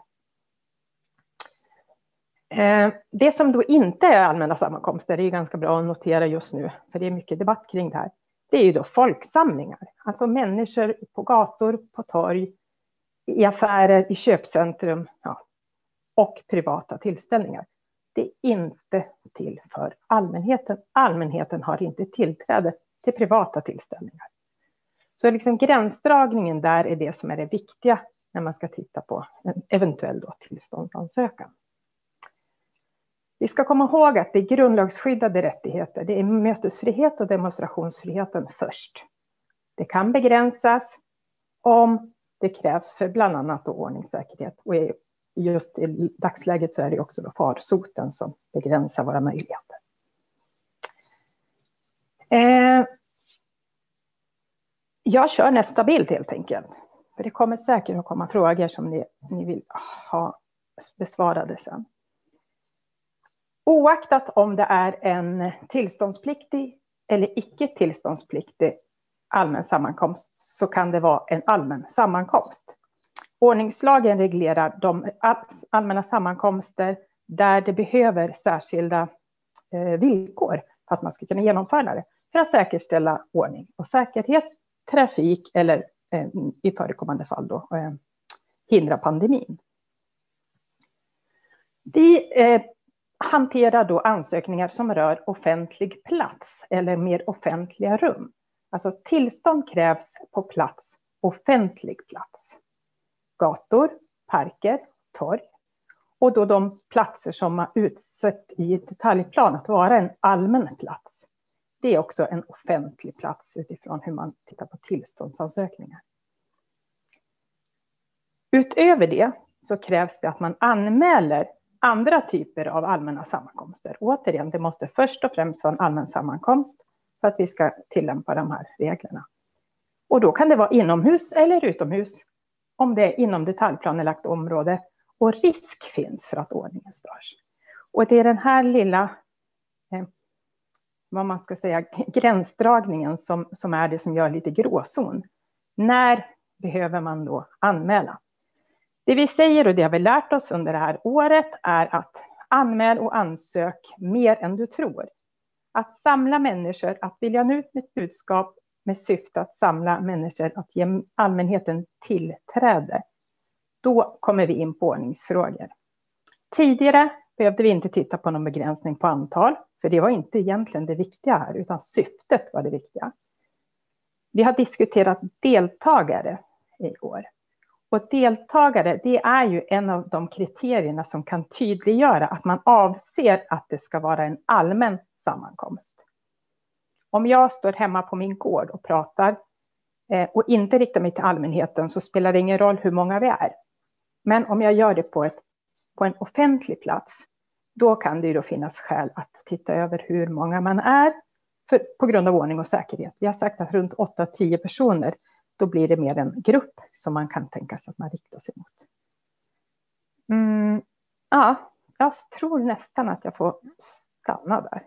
Det som då inte är allmänna sammankomster, det är ju ganska bra att notera just nu, för det är mycket debatt kring det här. Det är ju då folksamlingar, alltså människor på gator, på torg, i affärer, i köpcentrum, ja, och privata tillställningar. Det är inte till för allmänheten. Allmänheten har inte tillträde till privata tillställningar. Så liksom gränsdragningen där är det som är det viktiga när man ska titta på en eventuell då tillståndsansökan. Vi ska komma ihåg att det är grundlagsskyddade rättigheter. Det är mötesfrihet och demonstrationsfriheten först. Det kan begränsas om det krävs för bland annat ordningssäkerhet. Och just i dagsläget så är det också då farsoten som begränsar våra möjligheter. Jag kör nästa bild helt enkelt. För det kommer säkert att komma frågor som ni vill ha besvarade sen. Oaktat om det är en tillståndspliktig eller icke tillståndspliktig allmän sammankomst så kan det vara en allmän sammankomst. Ordningslagen reglerar de allmänna sammankomster där det behöver särskilda villkor för att man ska kunna genomföra det. För att säkerställa ordning och säkerhet, trafik eller i förekommande fall då hindra pandemin. Vi hanterar då ansökningar som rör offentlig plats eller mer offentliga rum. Alltså tillstånd krävs på plats, offentlig plats. Gator, parker, torg. Och då de platser som har utsett i detaljplan att vara en allmän plats. Det är också en offentlig plats utifrån hur man tittar på tillståndsansökningar. Utöver det så krävs det att man anmäler andra typer av allmänna sammankomster. Återigen, det måste först och främst vara en allmän sammankomst för att vi ska tillämpa de här reglerna. Och då kan det vara inomhus eller utomhus om det är inom detaljplanelagt område och risk finns för att ordningen störs. Och det är den här lilla vad man ska säga, gränsdragningen som är det som gör lite gråzon. När behöver man då anmäla? Det vi säger och det har vi lärt oss under det här året är att anmäl och ansök mer än du tror. Att samla människor, att vilja nå ut med ett budskap med syfte att samla människor, att ge allmänheten tillträde. Då kommer vi in på ordningsfrågor. Tidigare behövde vi inte titta på någon begränsning på antal, för det var inte egentligen det viktiga här, utan syftet var det viktiga. Vi har diskuterat deltagare i år. Och deltagare, det är ju en av de kriterierna som kan tydliggöra att man avser att det ska vara en allmän sammankomst. Om jag står hemma på min gård och pratar och inte riktar mig till allmänheten så spelar det ingen roll hur många vi är. Men om jag gör det på en offentlig plats, då kan det ju då finnas skäl att titta över hur många man är på grund av ordning och säkerhet. Vi har sagt att runt 8-10 personer, då blir det mer en grupp som man kan tänka sig att man riktar sig mot. Ja, jag tror nästan att jag får stanna där.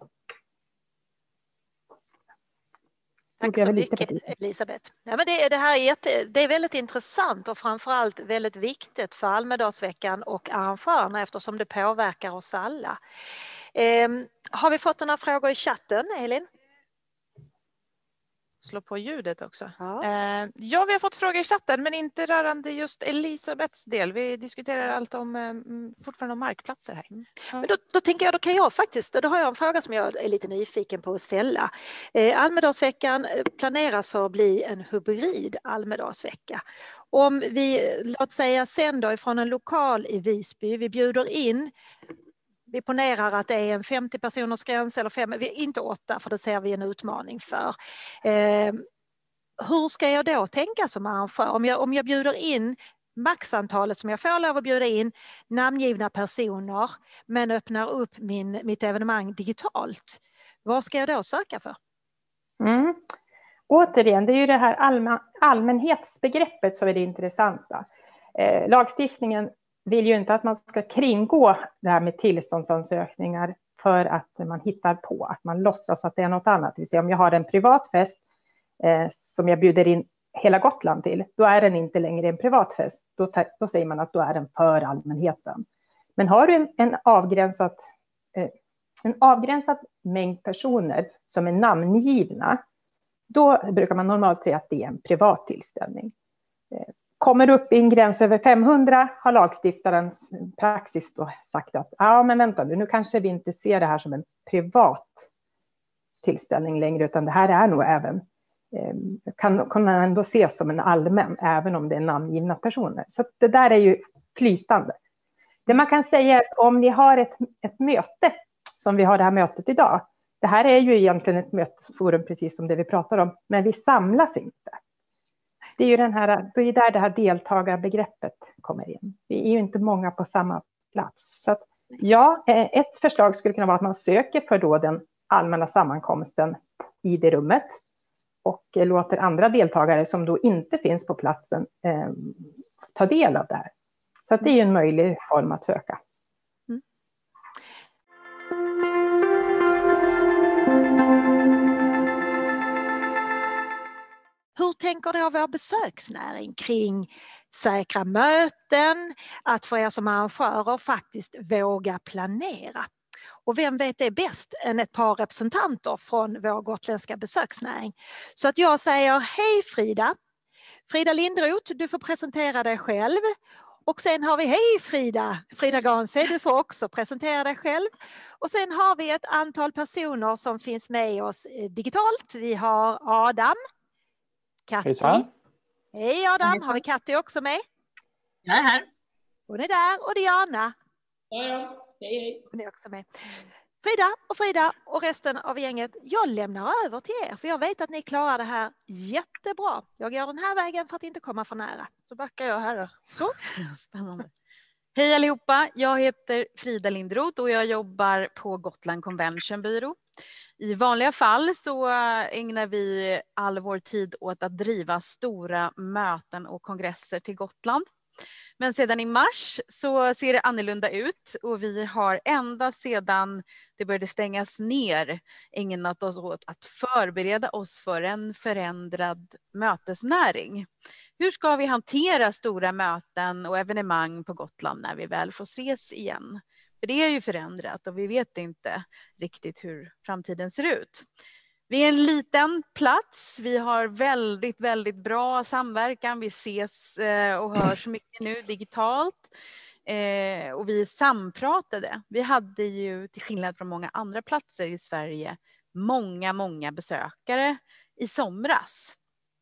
Tack så mycket, Elisabeth. Ja, men det är väldigt intressant och framförallt väldigt viktigt för Almedalsveckan och arrangörerna eftersom det påverkar oss alla. Har vi fått några frågor i chatten, Elin? slå på ljudet också. Ja. Ja, vi har fått frågor i chatten, men inte rörande just Elisabeths del. Vi diskuterar allt om fortfarande om markplatser här. Men då tänker jag, då har jag en fråga som jag är lite nyfiken på att ställa. Almedalsveckan planeras för att bli en hybrid Almedalsvecka. Om vi, låt säga sen då ifrån en lokal i Visby, vi bjuder in, vi ponerar att det är en 50 personers gräns eller 5, inte 8 för det ser vi en utmaning för. Hur ska jag då tänka som arrangör? Om jag bjuder in maxantalet som jag får lov att bjuda in, namngivna personer, men öppnar upp mitt evenemang digitalt. Vad ska jag då söka för? Återigen, det är ju det här allmänhetsbegreppet som är det intressanta. Lagstiftningen vill ju inte att man ska kringgå det här med tillståndsansökningar för att man hittar på, att man låtsas att det är något annat. Det vill säga om jag har en privat fest som jag bjuder in hela Gotland till, då är den inte längre en privat fest. Då säger man att då är den för allmänheten. Men har du en avgränsad mängd personer som är namngivna, då brukar man normalt säga att det är en privat tillställning. Kommer du upp i en gräns över 500 har lagstiftarens praxis då sagt att men vänta nu kanske vi inte ser det här som en privat tillställning längre, utan det här är nog även kan man ändå ses som en allmän, även om det är namngivna personer. Så det där är ju flytande. Det man kan säga är att om ni har ett möte, som vi har det här mötet idag, det här är ju egentligen ett mötesforum precis som det vi pratar om, men vi samlas inte. Det är ju det är där det här deltagarbegreppet kommer in. Vi är ju inte många på samma plats. Så att, ett förslag skulle kunna vara att man söker för då den allmänna sammankomsten i det rummet och låter andra deltagare som då inte finns på platsen ta del av det här. Så att det är ju en möjlig form att söka. Hur tänker då vår besöksnäring kring säkra möten, att för er som arrangörer faktiskt våga planera? Och vem vet det bäst än ett par representanter från vår gotländska besöksnäring? Så att jag säger hej Frida. Frida Lindroth, du får presentera dig själv. Och sen har vi hej Frida Gansey, du får också presentera dig själv. Och sen har vi ett antal personer som finns med oss digitalt. Vi har Adam, Katti. Hejsan. Hej Adam, har vi Katti också med? Jag är här. Hon är där och Diana. Ja. Hej. Hon är också med. Frida och resten av gänget, jag lämnar över till er för jag vet att ni klarar det här jättebra. Jag går den här vägen för att inte komma för nära. Så backar jag här då. Så. Spännande. Hej allihopa, jag heter Frida Lindroth och jag jobbar på Gotland Convention Bureau. I vanliga fall så ägnar vi all vår tid åt att driva stora möten och kongresser till Gotland. Men sedan i mars så ser det annorlunda ut och vi har ända sedan det började stängas ner ägnat oss åt att förbereda oss för en förändrad mötesnäring. Hur ska vi hantera stora möten och evenemang på Gotland när vi väl får ses igen? För det är ju förändrat och vi vet inte riktigt hur framtiden ser ut. Vi är en liten plats, vi har väldigt, väldigt bra samverkan, vi ses och hörs mycket nu digitalt och vi är sampratade. Vi hade ju till skillnad från många andra platser i Sverige många besökare i somras.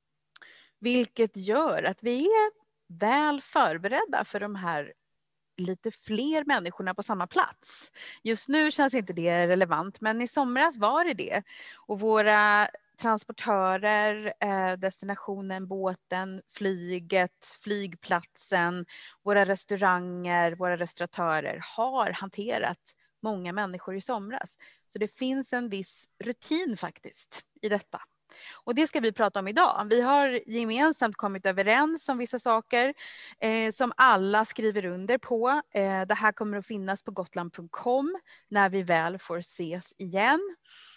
Vilket gör att vi är väl förberedda för de här lite fler människorna på samma plats. Just nu känns inte det relevant, men i somras var det. Och våra transportörer, destinationen, båten, flyget, flygplatsen, våra restauranger, våra restauratörer har hanterat många människor i somras. Så det finns en viss rutin faktiskt i detta. Och det ska vi prata om idag. Vi har gemensamt kommit överens om vissa saker som alla skriver under på. Det här kommer att finnas på gotland.com när vi väl får ses igen.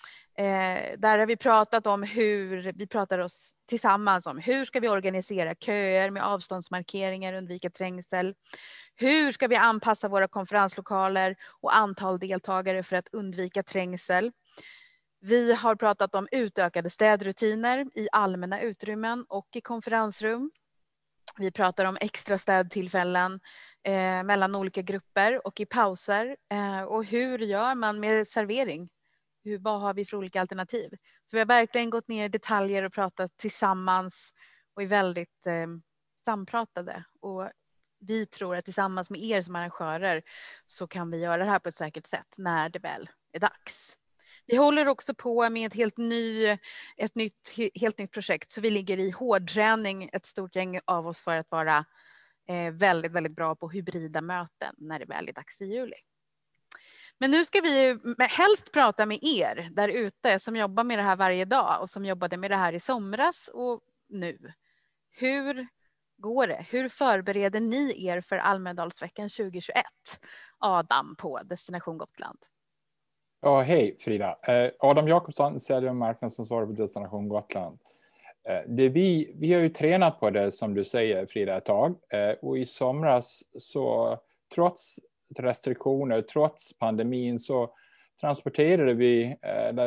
Där har vi pratat om vi pratar oss tillsammans om hur ska vi organisera köer med avståndsmarkeringar, undvika trängsel. Hur ska vi anpassa våra konferenslokaler och antal deltagare för att undvika trängsel. Vi har pratat om utökade städrutiner i allmänna utrymmen och i konferensrum. Vi pratar om extra städtillfällen mellan olika grupper och i pauser. Och hur gör man med servering? Vad har vi för olika alternativ? Så vi har verkligen gått ner i detaljer och pratat tillsammans och är väldigt sampratade. Och vi tror att tillsammans med er som arrangörer så kan vi göra det här på ett säkert sätt när det väl är dags. Vi håller också på med ett helt nytt projekt. Så vi ligger i hårdträning, ett stort gäng av oss, för att vara väldigt, väldigt bra på hybrida möten när det väl är dags i juli. Men nu ska vi helst prata med er där ute som jobbar med det här varje dag och som jobbade med det här i somras och nu. Hur går det? Hur förbereder ni er för Almedalsveckan 2021? Adam på Destination Gotland. Ja, hej Frida. Adam Jakobsson, sälj- och marknadsansvarig på Destination Gotland. Vi har ju tränat på det som du säger Frida ett tag. Och i somras så trots restriktioner, trots pandemin så transporterade vi,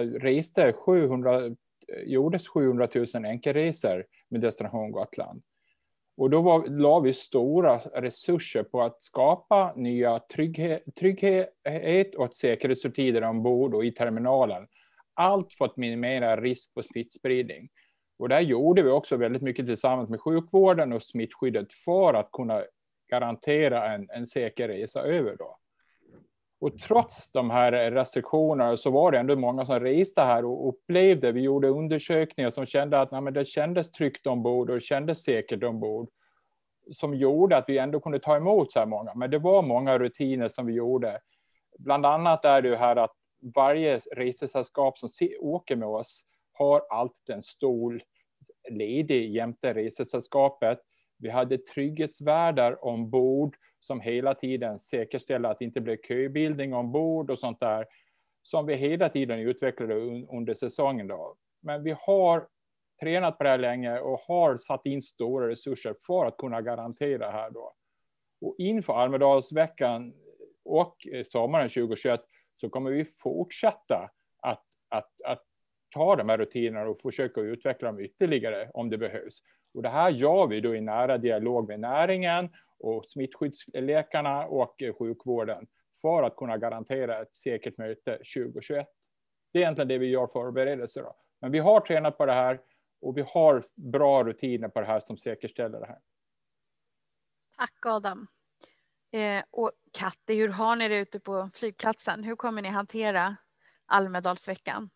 gjordes 700 000 enkelresor med Destination Gotland. Och då la vi stora resurser på att skapa nya trygghet och säkerhetsrutiner ombord och i terminalen. Allt för att minimera risk på smittspridning. Och där gjorde vi också väldigt mycket tillsammans med sjukvården och smittskyddet för att kunna garantera en säker resa över då. Och trots de här restriktionerna så var det ändå många som reste här och upplevde, vi gjorde undersökningar som kände att det kändes tryggt ombord och det kändes säkert ombord. Som gjorde att vi ändå kunde ta emot så här många. Men det var många rutiner som vi gjorde. Bland annat är det här att varje resesällskap som åker med oss har alltid en stol ledig jämte resesällskapet. Vi hade trygghetsvärdar ombord som hela tiden säkerställer att det inte blir köbildning ombord och sånt där. Som vi hela tiden utvecklade under säsongen då. Men vi har tränat på det här länge och har satt in stora resurser för att kunna garantera det här då. Och inför Almedalsveckan och sommaren 2021 så kommer vi fortsätta att ta de här rutinerna och försöka utveckla dem ytterligare om det behövs. Och det här gör vi då i nära dialog med näringen och smittskyddsläkarna och sjukvården för att kunna garantera ett säkert möte 2021. Det är egentligen det vi gör förberedelser då. Men vi har tränat på det här och vi har bra rutiner på det här som säkerställer det här. Tack Adam. Och Katti, hur har ni det ute på flygplatsen? Hur kommer ni hantera Almedalsveckan?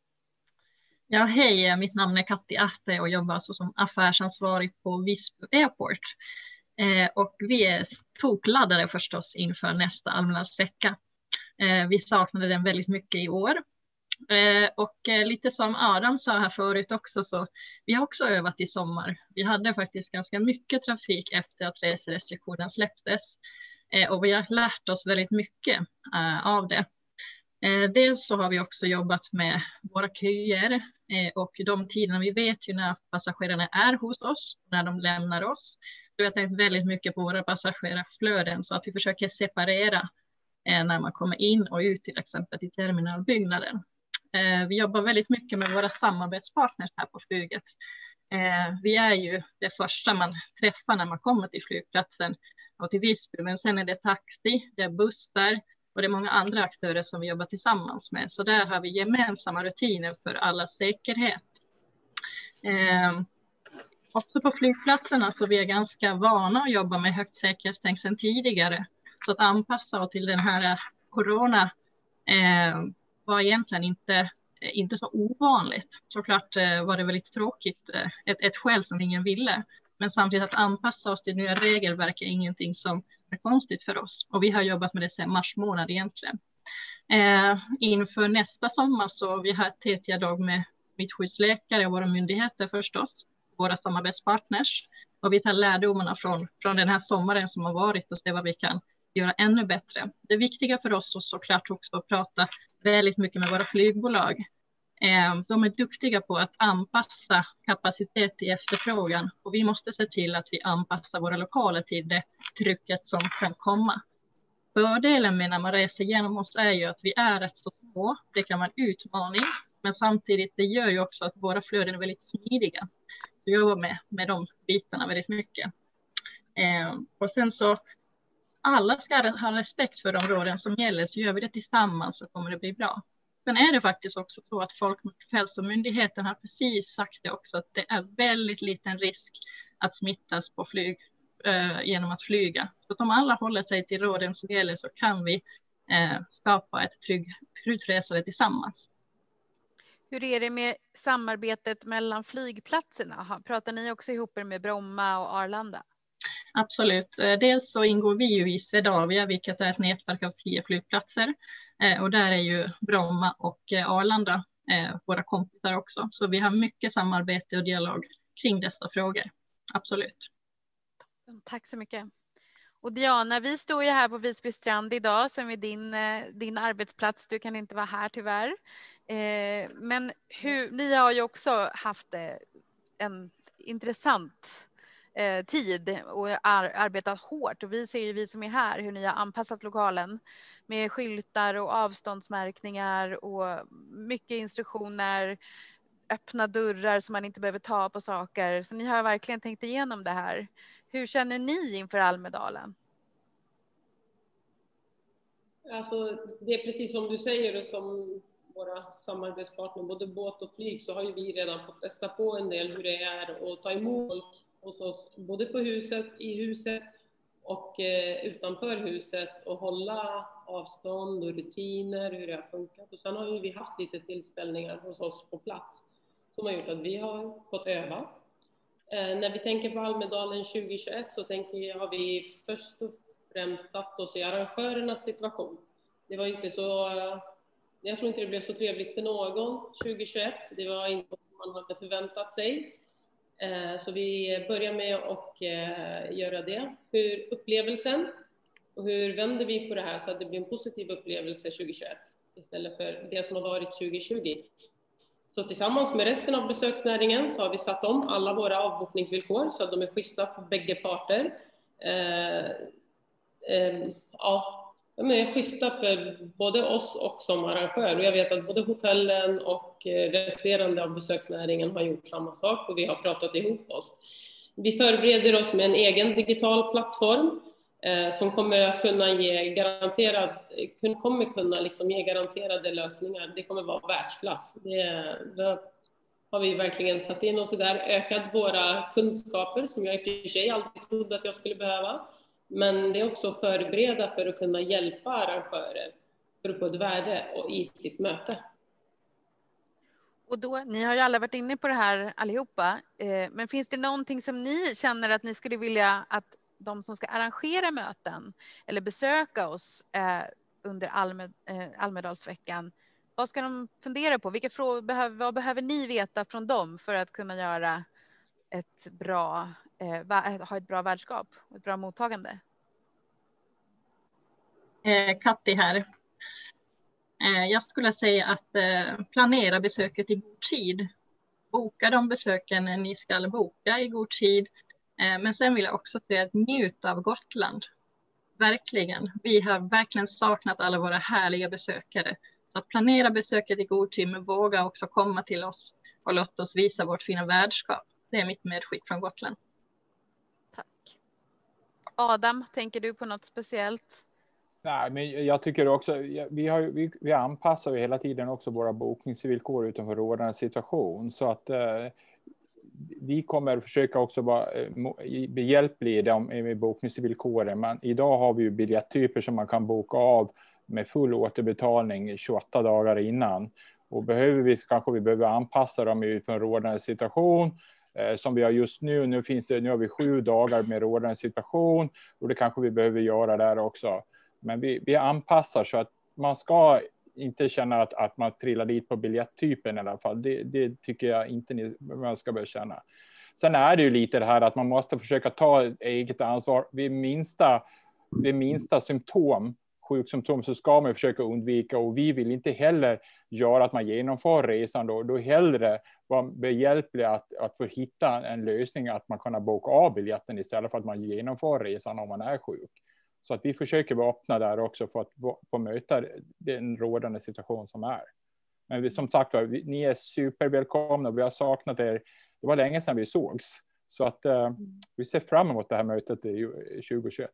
Ja, hej, mitt namn är Katti Ahte och jobbar alltså som affärsansvarig på Visby Airport. Och vi är tokladdade förstås inför nästa Almedalsvecka. Vi saknade den väldigt mycket i år. Och lite som Adam sa här förut också, så vi har också övat i sommar. Vi hade faktiskt ganska mycket trafik efter att reserestriktionerna släpptes. Och vi har lärt oss väldigt mycket av det. Dels så har vi också jobbat med våra köer och de tiderna vi vet ju när passagerarna är hos oss, när de lämnar oss. Så vi har tänkt väldigt mycket på våra passagerarflöden så att vi försöker separera när man kommer in och ut till exempel i terminalbyggnaden. Vi jobbar väldigt mycket med våra samarbetspartners här på flyget. Vi är ju det första man träffar när man kommer till flygplatsen och till Visby, men sen är det taxi, det är bussar och det är många andra aktörer som vi jobbar tillsammans med. Så där har vi gemensamma rutiner för alla säkerhet. Också på flygplatserna så vi är ganska vana att jobba med högt säkerhetstänk sedan tidigare. Så att anpassa oss till den här corona var egentligen inte så ovanligt. Såklart var det väldigt tråkigt, ett skäl som ingen ville. Men samtidigt att anpassa oss till nya regelverk är ingenting som är konstigt för oss. Och vi har jobbat med det sedan mars månad egentligen. Inför nästa sommar så vi har ett TT-dag med smittskyddsläkare och våra myndigheter förstås. Våra samarbetspartners. Och vi tar lärdomarna från den här sommaren som har varit och se vad vi kan göra ännu bättre. Det viktiga för oss är såklart också att prata väldigt mycket med våra flygbolag. De är duktiga på att anpassa kapacitet till efterfrågan och vi måste se till att vi anpassar våra lokaler till det trycket som kan komma. Fördelen med när man reser genom oss är ju att vi är rätt så små. Det kan vara en utmaning Men samtidigt, det gör ju också att våra flöden är väldigt smidiga. Så jag jobbar med de bitarna väldigt mycket. Och sen så, alla ska ha respekt för de råden som gäller, så gör vi det tillsammans så kommer det bli bra. Sen är det faktiskt också så att Folkhälsomyndigheten har precis sagt det också, att det är väldigt liten risk att smittas på flyg genom att flyga. Så att om alla håller sig till råden som gäller så kan vi skapa ett tryggt resande tillsammans. Hur är det med samarbetet mellan flygplatserna? Pratar ni också ihop er med Bromma och Arlanda? Absolut. Dels så ingår vi ju i Swedavia, vilket är ett nätverk av 10 flygplatser. Och där är ju Bromma och Arlanda våra kompisar också. Så vi har mycket samarbete och dialog kring dessa frågor. Absolut. Tack så mycket. Och Diana, vi står ju här på Visby strand idag som är din arbetsplats. Du kan inte vara här tyvärr. Men ni har ju också haft en intressant tid och arbetat hårt. Och vi ser ju, vi som är här, hur ni har anpassat lokalen med skyltar och avståndsmärkningar och mycket instruktioner, öppna dörrar så man inte behöver ta på saker. Så ni har verkligen tänkt igenom det här. Hur känner ni inför Almedalen? Alltså, det är precis som du säger och som våra samarbetspartner, både båt och flyg, så har ju vi redan fått testa på en del hur det är att ta emot folk hos oss, både på huset, i huset och utanför huset, och hålla avstånd och rutiner, hur det har funkat. Och sen har ju vi haft lite tillställningar hos oss på plats som har gjort att vi har fått öva. När vi tänker på Almedalen 2021 så har vi först och främst satt oss i arrangörernas situation. Det var inte så, jag tror inte det blev så trevligt för någon 2021. Det var inte vad man hade förväntat sig. Så vi börjar med att göra det. Hur upplevelsen och hur vänder vi på det här så att det blir en positiv upplevelse 2021 istället för det som har varit 2020. Så tillsammans med resten av besöksnäringen så har vi satt om alla våra avbokningsvillkor så att de är schyssta för bägge parter. De är schyssta för både oss och som arrangör. Och jag vet att både hotellen och resterande av besöksnäringen har gjort samma sak och vi har pratat ihop oss. Vi förbereder oss med en egen digital plattform som kommer att kunna ge garanterade lösningar. Det kommer vara världsklass. Det har vi verkligen satt in oss där, ökat våra kunskaper som jag i och för sig alltid trodde att jag skulle behöva. Men det är också att förbereda för att kunna hjälpa arrangörer för att få ett värde i sitt möte. Och då, ni har ju alla varit inne på det här allihopa, men finns det någonting som ni känner att ni skulle vilja att de som ska arrangera möten eller besöka oss under Almedalsveckan, vad ska de fundera på? Vad behöver ni veta från dem för att kunna göra ha ett bra värdskap och ett bra mottagande? Katti här. Jag skulle säga att planera besöket i god tid. Boka de besöken ni ska boka i god tid. Men sen vill jag också säga att njut av Gotland. Verkligen. Vi har verkligen saknat alla våra härliga besökare. Så att planera besöket i god tid, men våga också komma till oss och låta oss visa vårt fina värdskap. Det är mitt medskick från Gotland. Tack. Adam, tänker du på något speciellt? Nej, men jag tycker också, vi anpassar ju hela tiden också våra bokningsvillkor utanför rådande situation. Så att vi kommer försöka också vara behjälpliga med bokningsvillkoren. Men idag har vi ju biljetttyper som man kan boka av med full återbetalning 28 dagar innan. Och kanske vi behöver anpassa dem utifrån rådande situation. Som vi har just nu. Nu har vi 7 dagar med rådande situation. Och det kanske vi behöver göra där också. Men vi anpassar så att man ska inte känna att man trillar dit på biljetttypen i alla fall. Det tycker jag inte man ska börja känna. Sen är det ju lite det här att man måste försöka ta ett eget ansvar. Vid minsta sjuksymptom så ska man försöka undvika. Och vi vill inte heller göra att man genomför resan då hellre vara behjälplig att få hitta en lösning att man kan boka av biljetten istället för att man genomför resan om man är sjuk. Så att vi försöker vara öppna där också för att få möta den rådande situation som är. Men som sagt, ni är supervälkomna. Vi har saknat er. Det var länge sedan vi sågs. Så att vi ser fram emot det här mötet i 2021.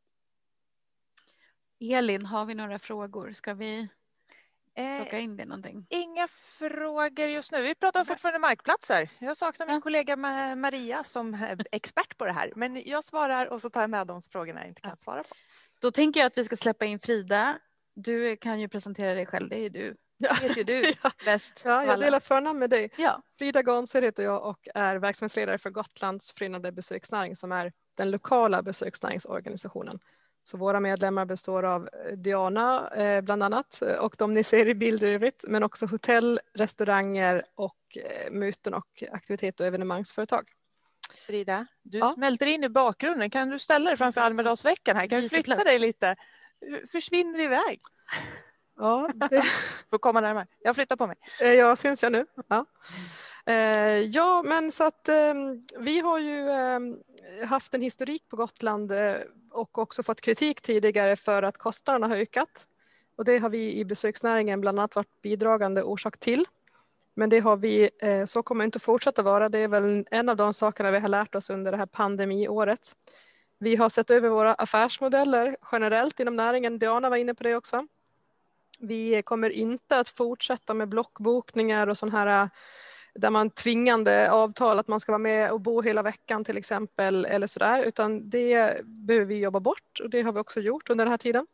Elin, har vi några frågor? Ska vi plocka in det någonting? Inga frågor just nu. Vi pratar fortfarande markplatser. Jag saknar min kollega Maria som expert på det här. Men jag svarar och så tar jag med de frågorna jag inte kan svara på. Då tänker jag att vi ska släppa in Frida. Du kan ju presentera dig själv. Det är du. Vet ju du bäst. Ja, jag delar förnamn med dig. Ja. Frida Gansed heter jag och är verksamhetsledare för Gotlands förenade besöksnäring som är den lokala besöksnäringsorganisationen. Så våra medlemmar består av Diana bland annat och de ni ser i bild i övrigt, men också hotell, restauranger och möten och aktivitet och evenemangsföretag. Frida, du smälter in i bakgrunden. Kan du ställa dig framför Almedalsveckan här? Kan du flytta dig lite? Försvinner iväg. Ja, får komma närmare. Jag flyttar på mig. Ja, syns jag nu? Ja. Ja, men så att vi har ju haft en historik på Gotland och också fått kritik tidigare för att kostnaderna har ökat. Och det har vi i besöksnäringen bland annat varit bidragande orsak till. Men det har vi, så kommer inte att fortsätta vara. Det är väl en av de sakerna vi har lärt oss under det här pandemiåret. Vi har sett över våra affärsmodeller generellt inom näringen. Diana var inne på det också. Vi kommer inte att fortsätta med blockbokningar och sån här där man tvingande avtal att man ska vara med och bo hela veckan till exempel eller sådär, utan det behöver vi jobba bort och det har vi också gjort under den här tiden.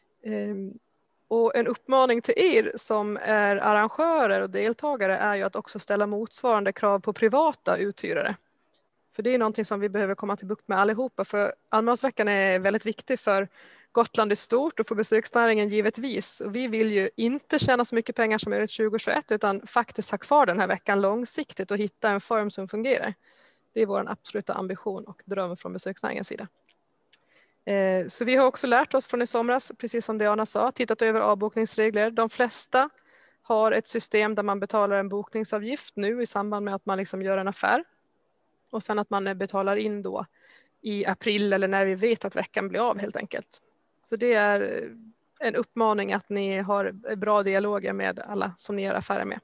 Och en uppmaning till er som är arrangörer och deltagare är ju att också ställa motsvarande krav på privata uthyrare. För det är någonting som vi behöver komma till bukt med allihopa, för Almedalsveckan är väldigt viktig för Gotland är stort och för besöksnäringen givetvis. Och vi vill ju inte tjäna så mycket pengar som möjligt 2021 utan faktiskt ha kvar den här veckan långsiktigt och hitta en form som fungerar. Det är vår absoluta ambition och dröm från besöksnäringens sida. Så vi har också lärt oss från i somras, precis som Diana sa, tittat över avbokningsregler. De flesta har ett system där man betalar en bokningsavgift nu i samband med att man liksom gör en affär. Och sen att man betalar in då i april eller när vi vet att veckan blir av helt enkelt. Så det är en uppmaning att ni har bra dialoger med alla som ni gör affärer med.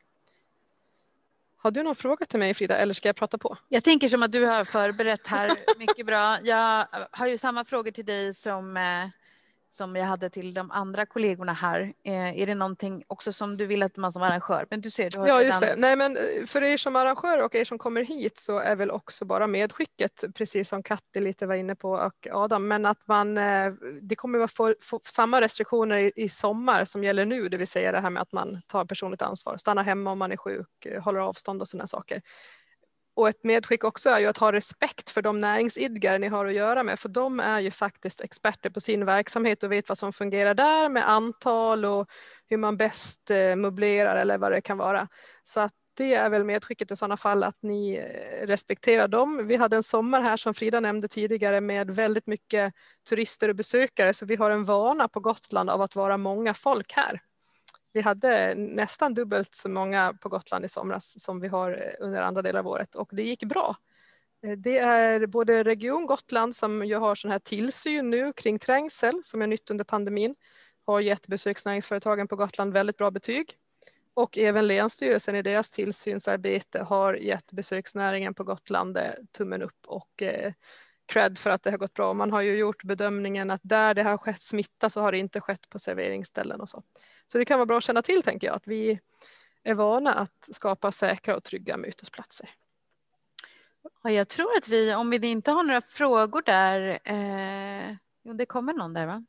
Har du någon fråga till mig Frida eller ska jag prata på? Jag tänker som att du har förberett här mycket bra. Jag har ju samma frågor till dig som jag hade till de andra kollegorna här. Är det någonting också som du vill att man som arrangör? Men du ser, du har ja, just det. Nej, men för er som arrangör och er som kommer hit så är väl också bara medskicket, precis som Katti lite var inne på och Adam, men att det kommer vara samma restriktioner i sommar som gäller nu, det vill säga det här med att man tar personligt ansvar, stannar hemma om man är sjuk, håller avstånd och sådana saker. Och ett medskick också är ju att ha respekt för de näringsidgare ni har att göra med. För de är ju faktiskt experter på sin verksamhet och vet vad som fungerar där med antal och hur man bäst möblerar eller vad det kan vara. Så att det är väl medskicket i sådana fall att ni respekterar dem. Vi hade en sommar här som Frida nämnde tidigare med väldigt mycket turister och besökare. Så vi har en vana på Gotland av att vara många folk här. Vi hade nästan dubbelt så många på Gotland i somras som vi har under andra delar av året och det gick bra. Det är både Region Gotland som ju har sån här tillsyn nu kring trängsel som är nytt under pandemin, har gett besöksnäringsföretagen på Gotland väldigt bra betyg. Och även Länsstyrelsen i deras tillsynsarbete har gett besöksnäringen på Gotland tummen upp och cred för att det har gått bra. Man har ju gjort bedömningen att där det har skett smitta så har det inte skett på serveringsställen och så. Så det kan vara bra att känna till, tänker jag, att vi är vana att skapa säkra och trygga mötesplatser. Ja, jag tror att vi, om vi inte har några frågor där, det kommer någon där va?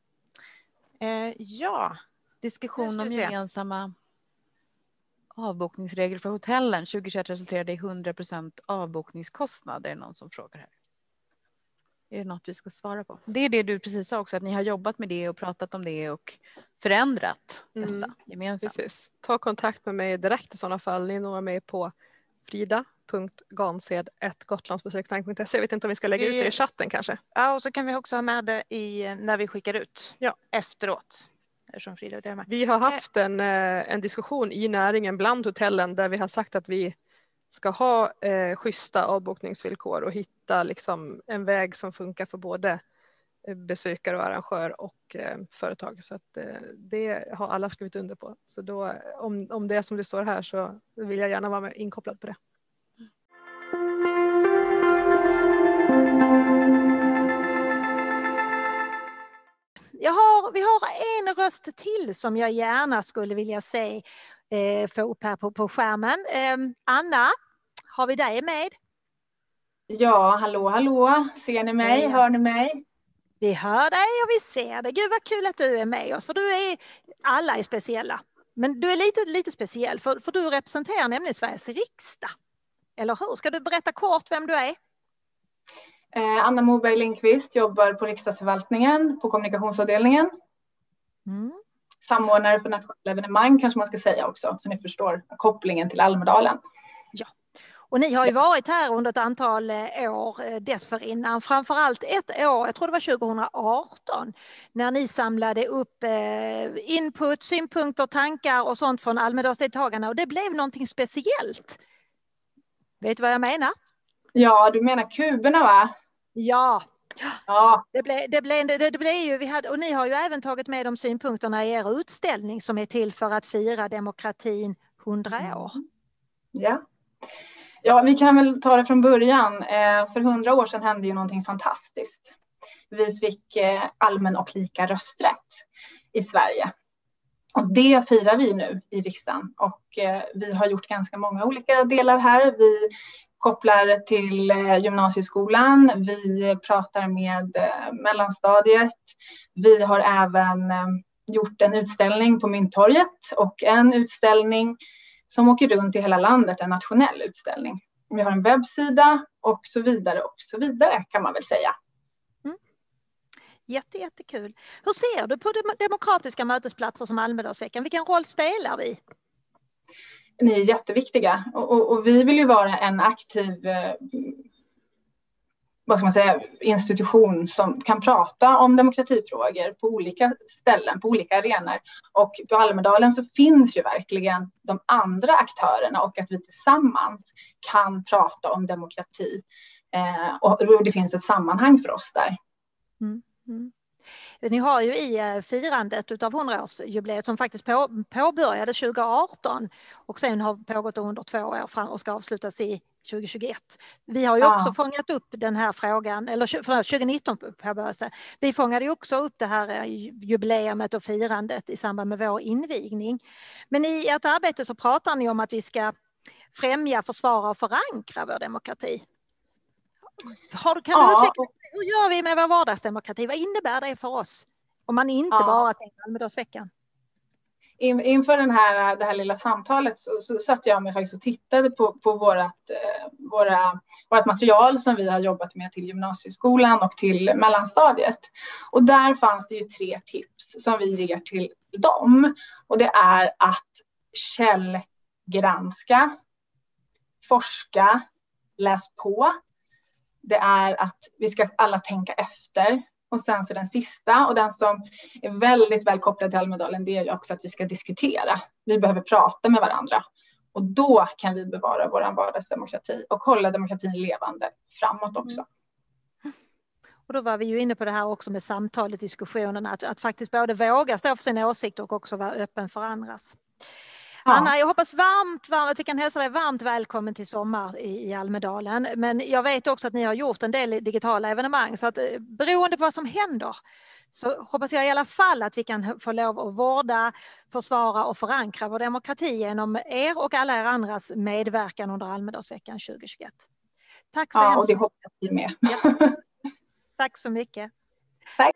Ja. Diskussion om gemensamma avbokningsregler för hotellen. 2021 resulterade i 100% avbokningskostnader. Är det någon som frågar här? Är det något vi ska svara på? Det är det du precis sa också, att ni har jobbat med det och pratat om det och förändrat detta gemensamt. Precis. Ta kontakt med mig direkt i sådana fall. Ni når mig på frida.gansed@gotlandsbesöksnäring.se. Jag vet inte om vi ska lägga ut det i chatten kanske. Ja, och så kan vi också ha med det när vi skickar ut efteråt. Frida, vi har haft en diskussion i näringen bland hotellen där vi har sagt att vi ska ha schyssta avbokningsvillkor och hitta liksom en väg som funkar för både besökare och arrangör och företag. Så att det har alla skrivit under på. Så då, om det är som det står här så vill jag gärna vara med inkopplad på det. Vi har en röst till som jag gärna skulle vilja se få upp här på skärmen. Anna, har vi dig med? Ja, hallå. Ser ni mig? Ja. Hör ni mig? Vi hör dig och vi ser dig. Gud vad kul att du är med oss, för alla är speciella. Men du är lite speciell, för du representerar nämligen Sveriges riksdag. Eller hur? Ska du berätta kort vem du är? Anna Moberg Lindqvist, jobbar på riksdagsförvaltningen på kommunikationsavdelningen. Samordnare för nationella evenemang kanske man ska säga också, så ni förstår kopplingen till Almedalen. Ja, och ni har ju varit här under ett antal år dessförinnan, framförallt ett år, jag tror det var 2018, när ni samlade upp input, synpunkter, tankar och sånt från Almedalsdeltagarna, och det blev någonting speciellt. Vet du vad jag menar? Ja, du menar kuberna, va? Ja. Ja. Det blev ju, och ni har ju även tagit med de synpunkterna i er utställning som är till för att fira demokratin 100 år. Ja, vi kan väl ta det från början. För 100 år sedan hände ju någonting fantastiskt. Vi fick allmän och lika rösträtt i Sverige. Och det firar vi nu i riksdagen. Och vi har gjort ganska många olika delar här. Vi kopplar till gymnasieskolan. Vi pratar med mellanstadiet. Vi har även gjort en utställning på Mynttorget och en utställning som åker runt i hela landet, en nationell utställning. Vi har en webbsida och så vidare kan man väl säga. Jättekul. Hur ser du på demokratiska mötesplatser som Almedalsveckan? Vilken roll spelar vi? Ni är jätteviktiga och vi vill ju vara en aktiv institution som kan prata om demokratifrågor på olika ställen, på olika arenor. Och på Almedalen så finns ju verkligen de andra aktörerna och att vi tillsammans kan prata om demokrati. Och det finns ett sammanhang för oss där. Ni har ju i firandet av 100-årsjubileet som faktiskt påbörjade 2018 och sen har pågått under 2 år fram och ska avslutas i 2021. Vi har ju också fångat upp den här frågan, eller 2019 påbörjades det. Vi fångade ju också upp det här jubileumet och firandet i samband med vår invigning. Men i ert arbete så pratar ni om att vi ska främja, försvara och förankra vår demokrati. Kan du utveckla, hur gör vi med vår vardagsdemokrati? Vad innebär det för oss? Om man inte bara tänker Almedalsveckan. Inför det här lilla samtalet så satt jag mig faktiskt och tittade på vårt material som vi har jobbat med till gymnasieskolan och till mellanstadiet. Och där fanns det ju 3 tips som vi ger till dem. Och det är att källgranska, forska, läs på. Det är att vi ska alla tänka efter. Och sen så den sista och den som är väldigt väl kopplad till Almedalen, det är ju också att vi ska diskutera. Vi behöver prata med varandra. Och då kan vi bevara vår vardagsdemokrati och hålla demokratin levande framåt också. Och då var vi ju inne på det här också med samtalet, diskussionen, att faktiskt både våga stå för sina åsikter och också vara öppen för andras. Anna, jag hoppas varmt att vi kan hälsa dig varmt välkommen till sommar i Almedalen. Men jag vet också att ni har gjort en del digitala evenemang, så att beroende på vad som händer så hoppas jag i alla fall att vi kan få lov att vårda, försvara och förankra vår demokrati genom er och alla er andras medverkan under Almedalsveckan 2021. Tack så hemskt. Och det hoppas vi med. Ja. Tack så mycket. Tack.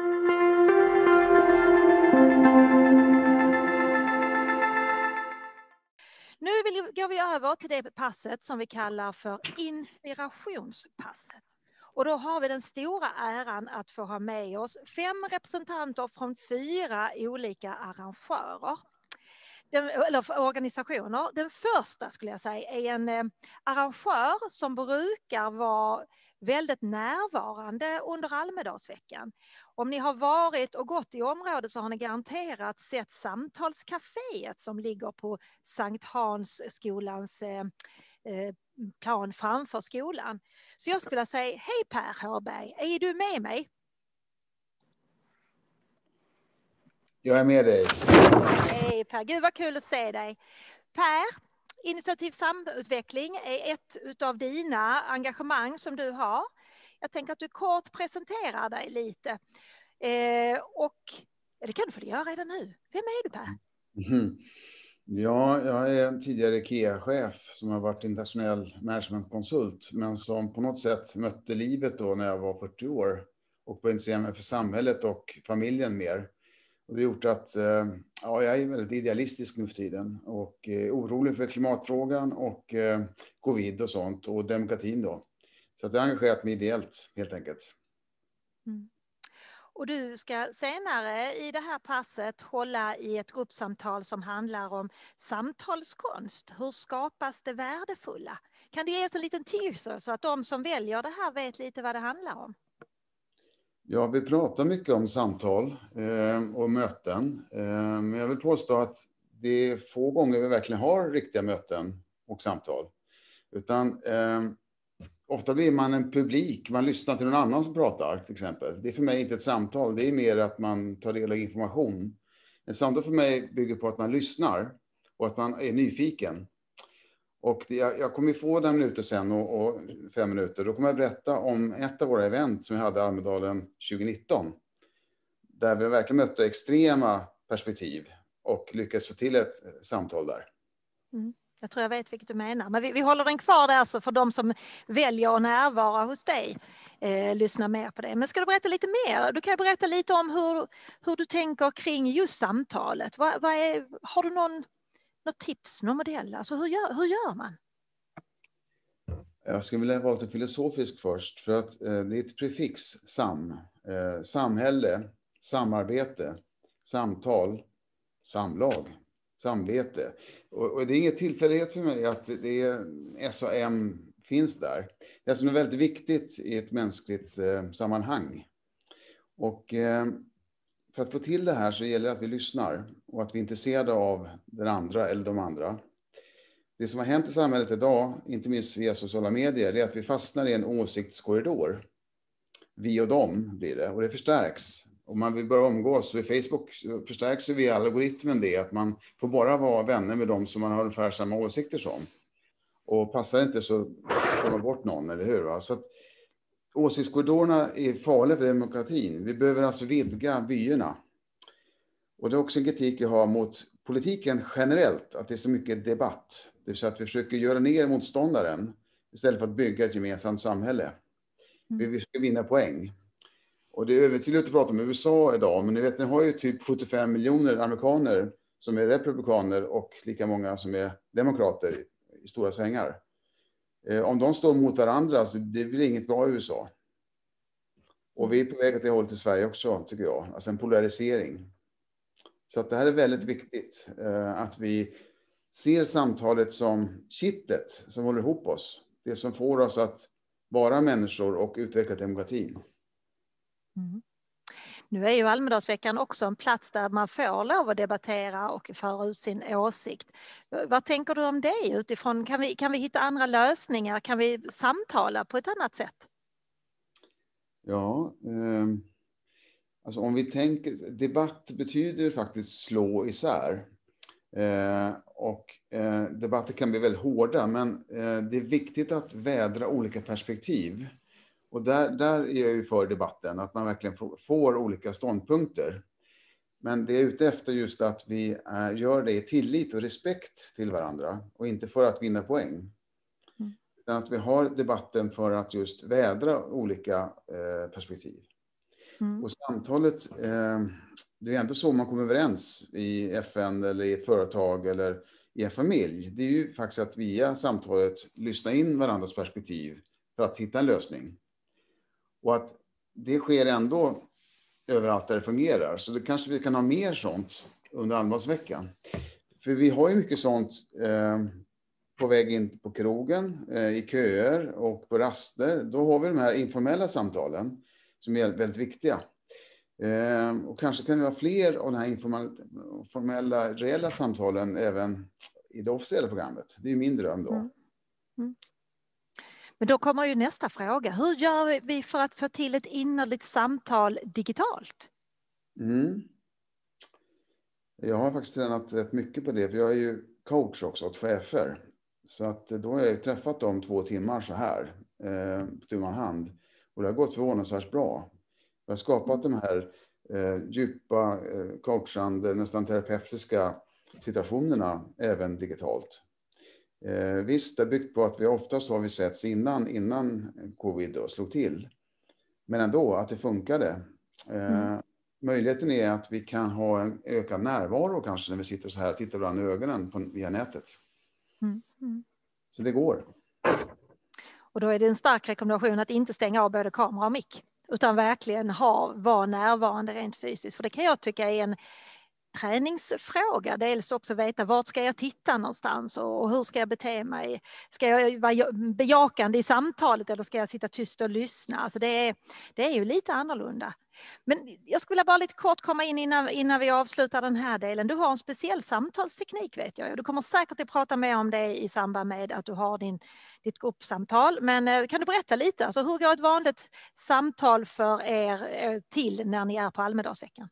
Nu går vi över till det passet som vi kallar för inspirationspasset. Och då har vi den stora äran att få ha med oss 5 representanter från 4 olika arrangörer. Eller organisationer. Den första skulle jag säga är en arrangör som brukar vara väldigt närvarande under Almedalsveckan. Om ni har varit och gått i området så har ni garanterat sett Samtalscaféet som ligger på Sankt Hans skolans plan framför skolan. Så jag skulle säga, hej Per Hörberg, är du med mig? Jag är med dig. Hej Per, gud vad kul att se dig. Per, Initiativ Samutveckling är ett av dina engagemang som du har. Jag tänker att du kort presenterar dig lite. Och det kan du få göra redan nu. Vem är du, Per? Ja, jag är en tidigare IKEA-chef som har varit internationell managementkonsult, men som på något sätt mötte livet då när jag var 40 år och började intressera mig för samhället och familjen mer. Och det har gjort att jag är väldigt idealistisk nu för tiden och orolig för klimatfrågan och covid och sånt och demokratin då. Så att jag har engagerat mig ideellt helt enkelt. Mm. Och du ska senare i det här passet hålla i ett gruppsamtal som handlar om samtalskonst. Hur skapas det värdefulla? Kan du ge oss en liten teaser så att de som väljer det här vet lite vad det handlar om? Ja, vi pratar mycket om samtal och möten. Men jag vill påstå att det är få gånger vi verkligen har riktiga möten och samtal. Utan ofta blir man en publik, man lyssnar till någon annan som pratar till exempel. Det är för mig inte ett samtal, det är mer att man tar del av information. Ett samtal för mig bygger på att man lyssnar och att man är nyfiken. Och jag kommer få den minuter sen och 5 minuter. Då kommer jag berätta om ett av våra event som vi hade i Almedalen 2019. Där vi verkligen mötte extrema perspektiv och lyckades få till ett samtal där. Mm. Jag tror jag vet vilket du menar. Men vi håller den kvar där så för de som väljer att närvara hos dig. Lyssna mer på det. Men ska du berätta lite mer? Du kan berätta lite om hur du tänker kring just samtalet. Har du något tips, någon modell? Alltså hur gör man? Jag skulle vilja vara lite filosofisk först. För att det är ett prefix, samhälle, samarbete, samtal, samlag, samvete. Och det är ingen tillfällighet för mig att det är SAM finns där. Det är alltså väldigt viktigt i ett mänskligt sammanhang. Och för att få till det här så gäller det att vi lyssnar och att vi är intresserade av den andra eller de andra. Det som har hänt i samhället idag, inte minst via sociala medier, det är att vi fastnar i en åsiktskorridor. Vi och dem blir det, och det förstärks. Om man vill börja umgås, så i Facebook förstärks ju via algoritmen det, att man får bara vara vänner med dem som man har ungefär samma åsikter som. Och passar inte så tar man bort någon, eller hur? Va? Så att åsiktskorridorerna är farliga för demokratin. Vi behöver alltså vidga vyerna. Och det är också en kritik jag har mot politiken generellt, att det är så mycket debatt. Det vill säga att vi försöker göra ner motståndaren istället för att bygga ett gemensamt samhälle. Vi ska vinna poäng. Och det är övertydligt att prata om USA idag, men ni vet, ni har ju typ 75 miljoner amerikaner som är republikaner och lika många som är demokrater i stora svängar. Om de står mot varandra så det blir inget bra i USA. Och vi är på väg åt det hållet i Sverige också, tycker jag. Alltså en polarisering. Så att det här är väldigt viktigt. Att vi ser samtalet som kittet som håller ihop oss. Det som får oss att vara människor och utveckla demokratin. Mm. Nu är ju Almedalsveckan också en plats där man får lov att debattera och föra ut sin åsikt. Vad tänker du om det utifrån? Kan vi hitta andra lösningar? Kan vi samtala på ett annat sätt? Ja, alltså om vi tänker, debatt betyder faktiskt slå isär. Debatter kan bli väldigt hårda, men det är viktigt att vädra olika perspektiv. Och där är jag ju för debatten, att man verkligen får olika ståndpunkter. Men det är ute efter just att vi gör det i tillit och respekt till varandra och inte för att vinna poäng. Utan att vi har debatten för att just vädra olika perspektiv. Och samtalet, det är ändå så man kommer överens i FN eller i ett företag eller i en familj. Det är ju faktiskt att via samtalet lyssna in varandras perspektiv för att hitta en lösning. Och att det sker ändå överallt där det fungerar. Så det kanske vi kan ha mer sånt under Almedalsveckan. För vi har ju mycket sånt på väg in på krogen, i köer och på raster. Då har vi de här informella samtalen som är väldigt viktiga. Och kanske kan vi ha fler av de här informella, reella samtalen även i det officiella programmet. Det är ju min dröm då. Men då kommer ju nästa fråga. Hur gör vi för att få till ett innerligt samtal digitalt? Jag har faktiskt tränat rätt mycket på det, för jag är ju coach också åt chefer. Så att då har jag träffat dem 2 timmar så här, på tu man hand. Och det har gått förvånansvärt bra. Jag har skapat de här djupa, coachande, nästan terapeutiska situationerna även digitalt. Visst, det är byggt på att vi oftast har vi setts innan covid då slog till. Men ändå att det funkade. Möjligheten är att vi kan ha en ökad närvaro kanske när vi sitter så här och tittar varandra i ögonen via nätet. Så det går. Och då är det en stark rekommendation att inte stänga av både kamera och mick, utan verkligen vara närvarande rent fysiskt. För det kan jag tycka är en träningsfråga. Dels också veta vart ska jag titta någonstans och hur ska jag bete mig. Ska jag vara bejakande i samtalet eller ska jag sitta tyst och lyssna? Alltså det är ju lite annorlunda. Men jag skulle bara lite kort komma in innan vi avslutar den här delen. Du har en speciell samtalsteknik vet jag. Du kommer säkert att prata mer om det i samband med att du har ditt gruppsamtal. Men kan du berätta lite? Alltså, hur går ett vanligt samtal för er till när ni är på Almedalsveckan?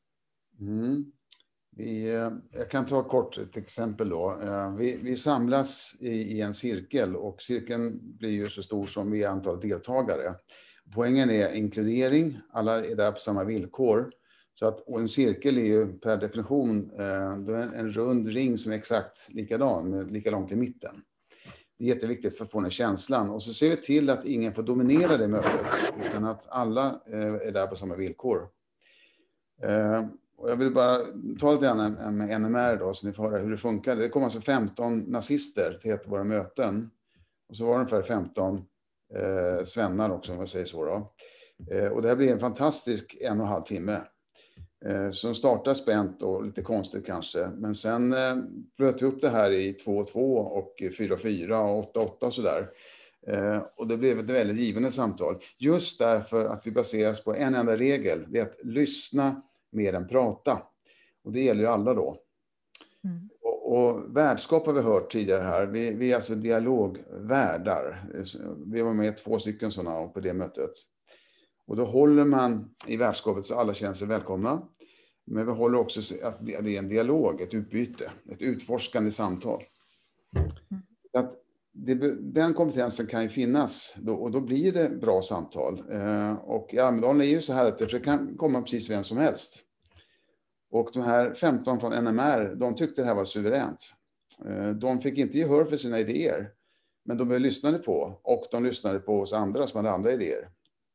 Jag kan ta kort ett exempel då. Vi samlas i en cirkel och cirkeln blir ju så stor som vi är antal deltagare. Poängen är inkludering, alla är där på samma villkor. Så att, och en cirkel är ju per definition en rund ring som är exakt likadan, med lika långt i mitten. Det är jätteviktigt för att få den känslan. Och så ser vi till att ingen får dominera det mötet, utan att alla är där på samma villkor. Och jag vill bara ta lite grann med NMR då, så ni får höra hur det funkar. Det kom alltså 15 nazister till ett av våra möten. Och så var det ungefär 15 svennar också, om jag säger så då. Och det här blir en fantastisk 1,5 timme. Som startar spänt och lite konstigt kanske. Men sen bröt vi upp det här i 2-2 och 4-4 och 8-8 och sådär. Och det blev ett väldigt givande samtal. Just därför att vi baseras på en enda regel. Det är att lyssna mer än prata. Och det gäller ju alla då. Och värdskap har vi hört tidigare här. Vi är alltså dialogvärdar. Vi var med 2 stycken sådana på det mötet. Och då håller man i värdskapet så alla känner sig välkomna. Men vi håller också att det är en dialog, ett utbyte, ett utforskande samtal. Att den kompetensen kan ju finnas och då blir det bra samtal. Och i Almedalen är ju så här att det kan komma precis vem som helst. Och de här 15 från NMR, de tyckte det här var suveränt. De fick inte gehör för sina idéer, men de lyssnade på. Och de lyssnade på oss andra som hade andra idéer.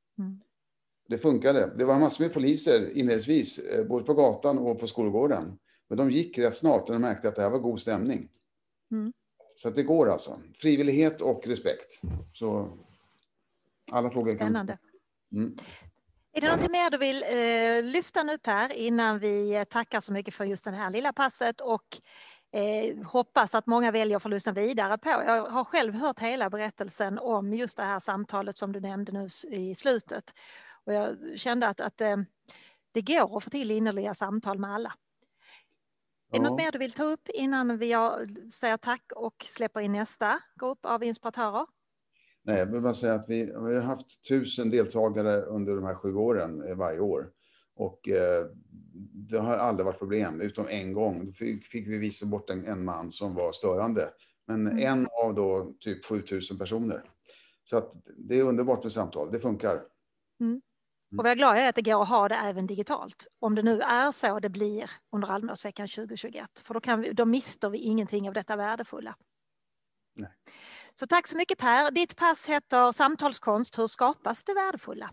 Det funkade. Det var massor med poliser inledningsvis, både på gatan och på skolgården. Men de gick rätt snart när de märkte att det här var god stämning. Så att det går alltså. Frivillighet och respekt. Så alla frågor. Spännande. Är det någonting mer du vill lyfta nu Per innan vi tackar så mycket för just det här lilla passet och hoppas att många väljer att få lyssna vidare på. Jag har själv hört hela berättelsen om just det här samtalet som du nämnde nu i slutet. Och jag kände att det går att få till innerliga samtal med alla. Är det något mer du vill ta upp innan vi säger tack och släpper in nästa grupp av inspiratörer? Nej, jag vill bara säga att vi har haft 1000 deltagare under de här 7 åren varje år. Och det har aldrig varit problem, utom en gång. Då fick vi visa bort en man som var störande. Men en av då typ 7000 personer. Så att det är underbart med samtal, det funkar. Och vad jag är glad är att det går att ha det även digitalt. Om det nu är så det blir under Almedalsveckan 2021. För då mister vi ingenting av detta värdefulla. Nej. Så tack så mycket Per. Ditt pass heter Samtalskonst, hur skapas det värdefulla?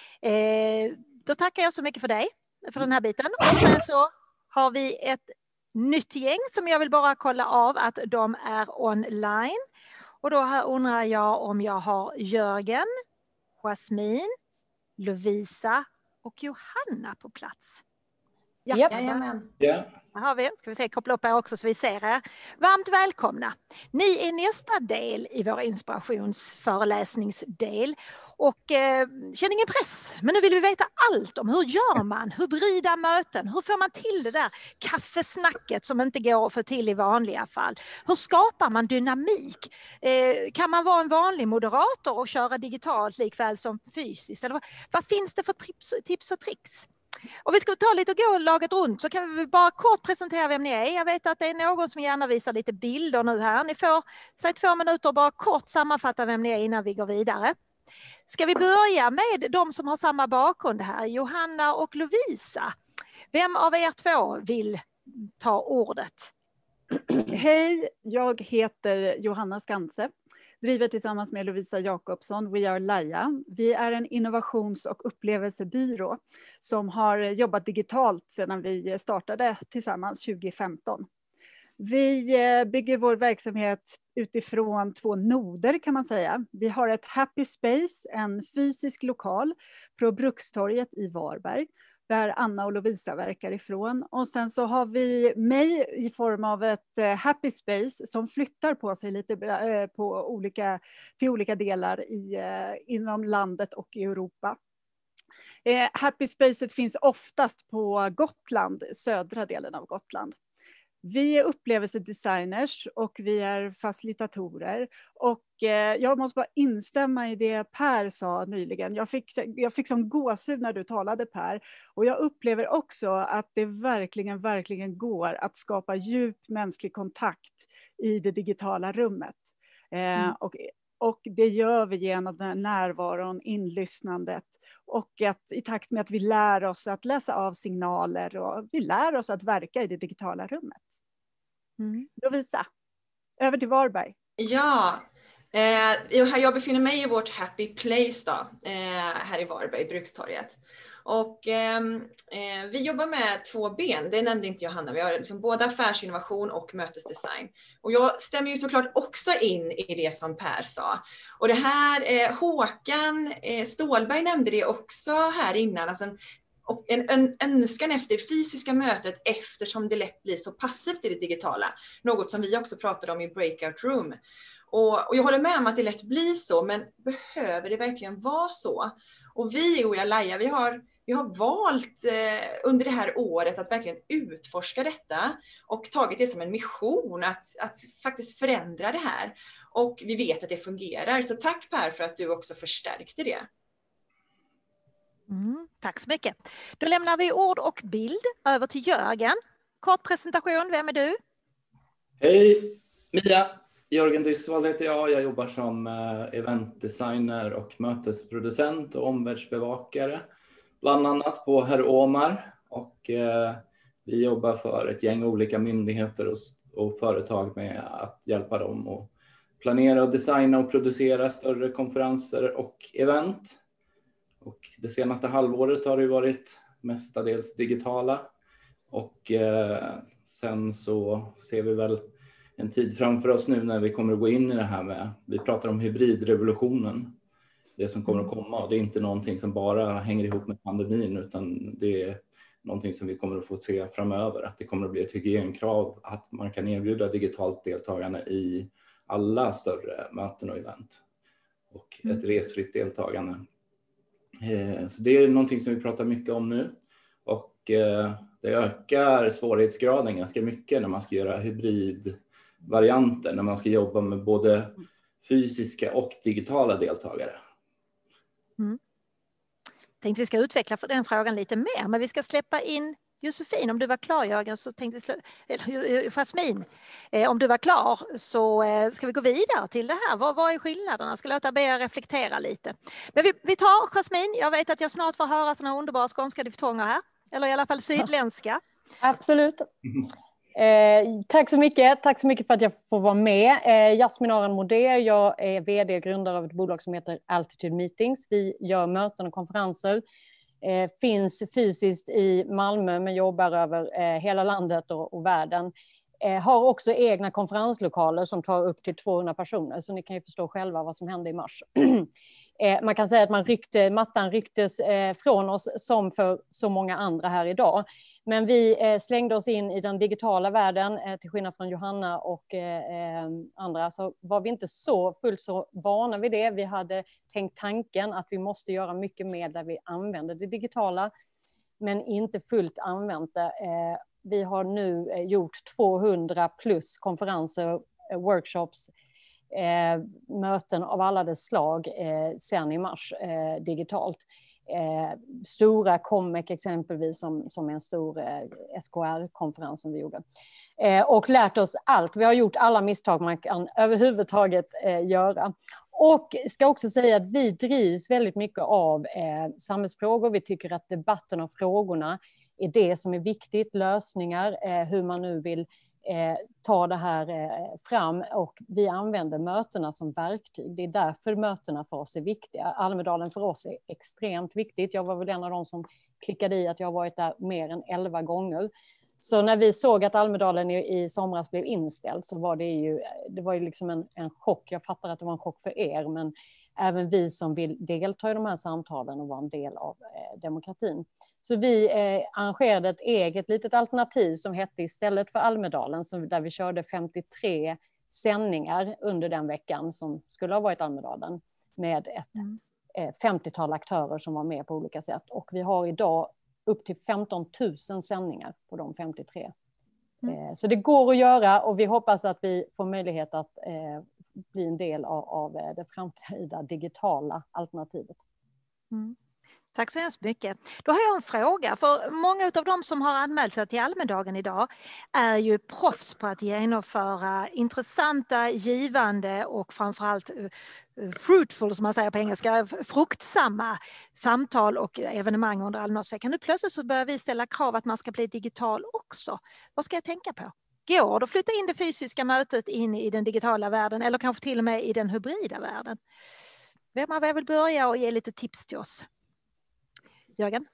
Då tackar jag så mycket för dig, för den här biten. Och sen så har vi ett nytt gäng som jag vill bara kolla av att de är online. Och då här undrar jag om jag har Jörgen, Jasmin, Lovisa och Johanna på plats. Ja, jajamän. Där har vi. Ska vi se, koppla upp er också så vi ser er. Varmt välkomna. Ni är nästa del i vår inspirationsföreläsningsdel. Och känn ingen press, men nu vill vi veta allt om hur gör man, hybrida möten, hur får man till det där kaffesnacket som inte går att få till i vanliga fall. Hur skapar man dynamik? Kan man vara en vanlig moderator och köra digitalt likväl som fysiskt? Eller vad finns det för tips och tricks? Och vi ska ta lite och gå laget runt, så kan vi bara kort presentera vem ni är. Jag vet att det är någon som gärna visar lite bilder nu här. Ni får säg 2 minuter och bara kort sammanfatta vem ni är innan vi går vidare. Ska vi börja med de som har samma bakgrund här, Johanna och Lovisa. Vem av er 2 vill ta ordet? Hej, jag heter Johanna Skantze. Driver tillsammans med Lovisa Jakobsson We Are Laia. Vi är en innovations- och upplevelsebyrå som har jobbat digitalt sedan vi startade tillsammans 2015. Vi bygger vår verksamhet utifrån 2 noder kan man säga. Vi har ett Happy Space, en fysisk lokal på Brukstorget i Varberg, där Anna och Lovisa verkar ifrån. Och sen så har vi mig i form av ett Happy Space som flyttar på sig lite till olika delar inom landet och i Europa. Happy Spacet finns oftast på Gotland, södra delen av Gotland. Vi är upplevelsedesigners och vi är facilitatorer. Och jag måste bara instämma i det Per sa nyligen. Jag fick som gåshud när du talade, Per. Och jag upplever också att det verkligen går att skapa djup mänsklig kontakt i det digitala rummet. Och det gör vi genom den här närvaron, inlyssnandet. Och att i takt med att vi lär oss att läsa av signaler och vi lär oss att verka i det digitala rummet. Lovisa, över till Varberg. Ja, jag befinner mig i vårt Happy Place då, här i Varberg, Brukstorget. Och vi jobbar med 2 ben, det nämnde inte Johanna. Vi har liksom både affärsinnovation och mötesdesign. Och jag stämmer ju såklart också in i det som Per sa. Och det här, Håkan Stålberg nämnde det också här innan. Alltså en önskan efter fysiska mötet eftersom det lätt blir så passivt i det digitala. Något som vi också pratade om i Breakout Room. Och jag håller med om att det lätt blir så, men behöver det verkligen vara så? Och vi i We Are Laia, vi har valt under det här året att verkligen utforska detta och tagit det som en mission att faktiskt förändra det här. Och vi vet att det fungerar. Så tack Per för att du också förstärkte det. Tack så mycket. Då lämnar vi ord och bild över till Jörgen. Kort presentation, vem är du? Hej, Mia. Jörgen Dysvald heter jag. Jag jobbar som eventdesigner och mötesproducent och omvärldsbevakare. Bland annat på Herr Omar. Och vi jobbar för ett gäng olika myndigheter och företag med att hjälpa dem att planera och designa och producera större konferenser och event. Och det senaste halvåret har det varit mestadels digitala. Och sen så ser vi väl en tid framför oss nu när vi kommer att gå in i det här med, vi pratar om hybridrevolutionen. Det som kommer att komma, och det är inte någonting som bara hänger ihop med pandemin, utan det är någonting som vi kommer att få se framöver. Att det kommer att bli ett hygienkrav att man kan erbjuda digitalt deltagande i alla större möten och event. Och ett resfritt deltagande. Så det är någonting som vi pratar mycket om nu. Och det ökar svårighetsgraden ganska mycket när man ska göra hybridvarianter. När man ska jobba med både fysiska och digitala deltagare. Tänkte vi ska utveckla för den frågan lite mer. Men vi ska släppa in Josefin, om du var klar Jörgen, så tänkte vi Jasmin, om du var klar så ska vi gå vidare till det här. Vad är skillnaderna? Jag ska låta er reflektera lite. Men vi tar Jasmin, jag vet att jag snart får höra såna underbara skånska diftonger här. Eller i alla fall sydländska. Absolut. Tack så mycket för att jag får vara med. Jasmin Aran Moder, jag är vd och grundare av ett bolag som heter Altitude Meetings. Vi gör möten och konferenser. Finns fysiskt i Malmö men jobbar över hela landet och världen. Har också egna konferenslokaler som tar upp till 200 personer, så ni kan ju förstå själva vad som hände i mars. Man kan säga att mattan rycktes från oss som för så många andra här idag. Men vi slängde oss in i den digitala världen, till skillnad från Johanna och andra, så var vi inte fullt så vana vid det. Vi hade tänkt tanken att vi måste göra mycket mer där vi använder det digitala, men inte fullt använt det. Vi har nu gjort 200 plus konferenser, workshops, möten av alla dess slag sen i mars digitalt. stora Comic exempelvis som en stor SKR-konferens som vi gjorde. Och lärt oss allt. Vi har gjort alla misstag man kan överhuvudtaget göra. Och ska också säga att vi drivs väldigt mycket av samhällsfrågor. Vi tycker att debatten och frågorna är det som är viktigt, lösningar, hur man nu vill ta det här fram, och vi använder mötena som verktyg. Det är därför mötena för oss är viktiga. Almedalen för oss är extremt viktigt. Jag var väl en av de som klickade i att jag har varit där mer än 11 gånger. Så när vi såg att Almedalen i somras blev inställd så var det var ju liksom en chock. Jag fattar att det var en chock för er, men även vi som vill delta i de här samtalen och vara en del av demokratin. Så vi arrangerade ett eget litet alternativ som hette Istället för Almedalen, där vi körde 53 sändningar under den veckan som skulle ha varit Almedalen, med ett 50-tal aktörer som var med på olika sätt. Och vi har idag upp till 15 000 sändningar på de 53. Så det går att göra, och vi hoppas att vi får möjlighet att bli en del av det framtida digitala alternativet. Tack så hemskt mycket. Då har jag en fråga, för många av de som har anmält sig till Almedalen idag är ju proffs på att genomföra intressanta, givande och framförallt fruitful, som man säger på engelska, fruktsamma samtal och evenemang under Almedalsveckan. Nu plötsligt så börjar vi ställa krav att man ska bli digital också. Vad ska jag tänka på? Går det att flytta in det fysiska mötet in i den digitala världen, eller kanske till och med i den hybrida världen? Vem vill börja och ge lite tips till oss? Jörgen?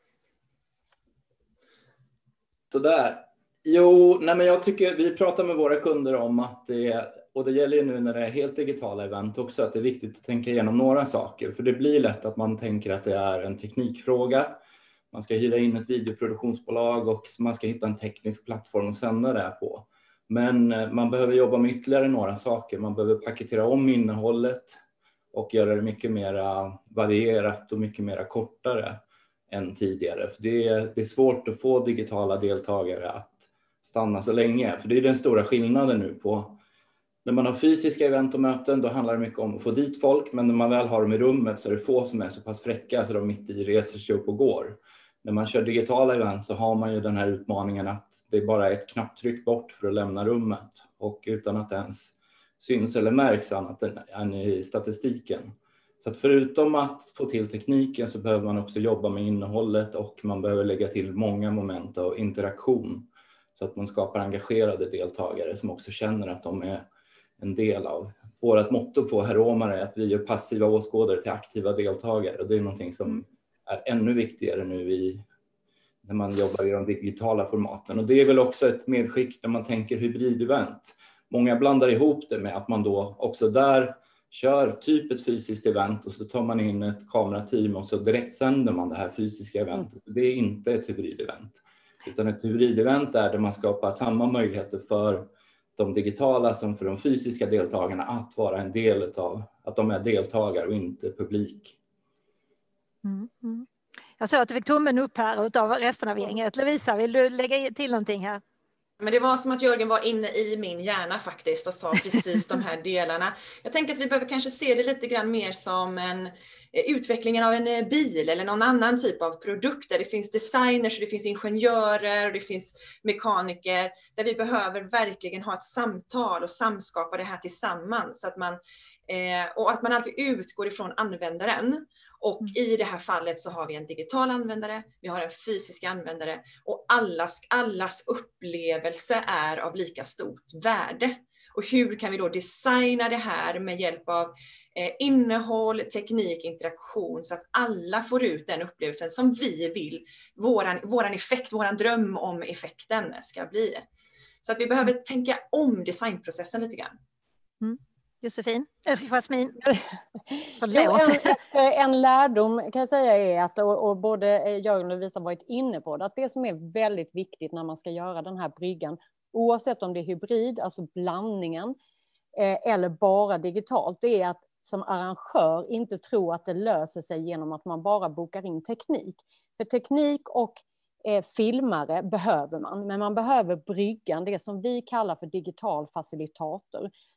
Sådär. Jo, nej men jag tycker vi pratar med våra kunder om att det gäller ju nu när det är helt digitala event också, att det är viktigt att tänka igenom några saker. För det blir lätt att man tänker att det är en teknikfråga. Man ska hyra in ett videoproduktionsbolag och man ska hitta en teknisk plattform att sända det på. Men man behöver jobba med ytterligare några saker. Man behöver paketera om innehållet och göra det mycket mer varierat och mycket mer kortare än tidigare. För det är svårt att få digitala deltagare att stanna så länge. För det är den stora skillnaden nu på när man har fysiska event och möten, då handlar det mycket om att få dit folk. Men när man väl har dem i rummet så är det få som är så pass fräcka så de mitt i reser sig upp och går. När man kör digitala event så har man ju den här utmaningen att det bara är ett knapptryck bort för att lämna rummet. Och utan att det ens syns eller märks annat än i statistiken. Så att förutom att få till tekniken så behöver man också jobba med innehållet, och man behöver lägga till många moment av interaktion. Så att man skapar engagerade deltagare som också känner att de är en del av. Vårt motto på Herr Åmar är att vi gör passiva åskådare till aktiva deltagare. Och det är någonting som är ännu viktigare nu när man jobbar i de digitala formaten. Och det är väl också ett medskick när man tänker hybridevent. Många blandar ihop det med att man då också där kör typ ett fysiskt event och så tar man in ett kamerateam och så direkt sänder man det här fysiska eventet. Det är inte ett hybridevent. Utan ett hybridevent är där man skapar samma möjligheter för de digitala som för de fysiska deltagarna att vara en del av, att de är deltagare och inte publik. Jag såg att du fick tummen upp här av resten av gänget. Lovisa, vill du lägga till någonting här? Men det var som att Jörgen var inne i min hjärna faktiskt och sa precis de här delarna. Jag tänker att vi behöver kanske se det lite grann mer som utvecklingen av en bil eller någon annan typ av produkt där det finns designers och det finns ingenjörer och det finns mekaniker, där vi behöver verkligen ha ett samtal och samskapa det här tillsammans, så att och att man alltid utgår ifrån användaren. Och i det här fallet så har vi en digital användare, vi har en fysisk användare, och allas upplevelse är av lika stort värde. Och hur kan vi då designa det här med hjälp av innehåll, teknik, interaktion, så att alla får ut den upplevelsen som vi vill, våran effekt, våran dröm om effekten ska bli. Så att vi behöver tänka om designprocessen lite grann. Josefin? Jasmin? En lärdom kan jag säga är att, och både Jörgen och Lovisa varit inne på det, att det som är väldigt viktigt när man ska göra den här bryggan, oavsett om det är hybrid, alltså blandningen, eller bara digitalt, det är att som arrangör inte tro att det löser sig genom att man bara bokar in teknik. För teknik och filmare behöver man, men man behöver bryggan, det som vi kallar för digital facilitator,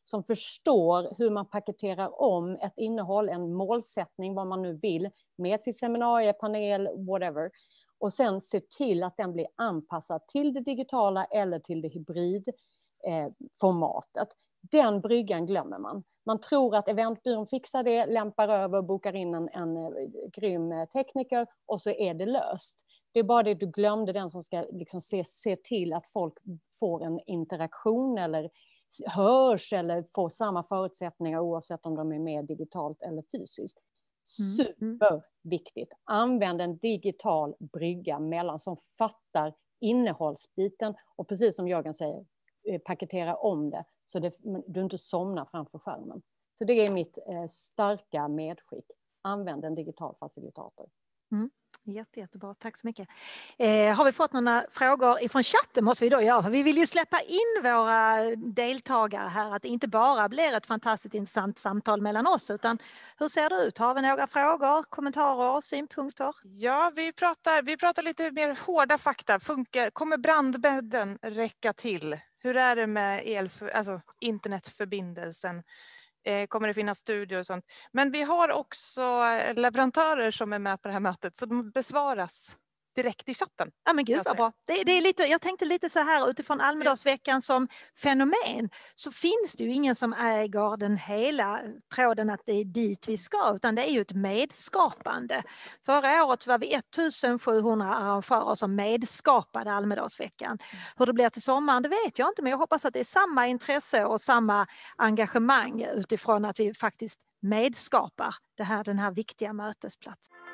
som förstår hur man paketerar om ett innehåll, en målsättning, vad man nu vill, med sitt seminarium, panel, whatever. Och sen se till att den blir anpassad till det digitala eller till det hybridformatet. Den bryggan glömmer man. Man tror att eventbyrån fixar det, lämpar över, bokar in en grym tekniker och så är det löst. Det är bara det du glömde, den som ska liksom se till att folk får en interaktion eller hörs eller får samma förutsättningar oavsett om de är med digitalt eller fysiskt. Superviktigt. Använd en digital brygga mellan som fattar innehållsbiten och precis som Jörgen säger, paketera om det så du inte somnar framför skärmen. Så det är mitt starka medskick. Använd en digital facilitator. Jättebra, tack så mycket. Har vi fått några frågor ifrån chatten måste vi då göra, för vi vill ju släppa in våra deltagare här, att det inte bara blir ett fantastiskt intressant samtal mellan oss, utan hur ser det ut? Har vi några frågor, kommentarer, synpunkter? Ja, vi pratar lite mer hårda fakta. Kommer brandbädden räcka till? Hur är det med internetförbindelsen? Kommer det finnas studier och sånt. Men vi har också leverantörer som är med på det här mötet, så de besvaras direkt i chatten. Ja men gud vad bra. Det är lite, jag tänkte lite så här utifrån Almedalsveckan som fenomen, så finns det ju ingen som äger den hela tråden att det är dit vi ska, utan det är ju ett medskapande. Förra året var vi 1700 arrangörer som medskapade Almedalsveckan. Hur det blir till sommaren det vet jag inte, men jag hoppas att det är samma intresse och samma engagemang utifrån att vi faktiskt medskapar den här viktiga mötesplatsen.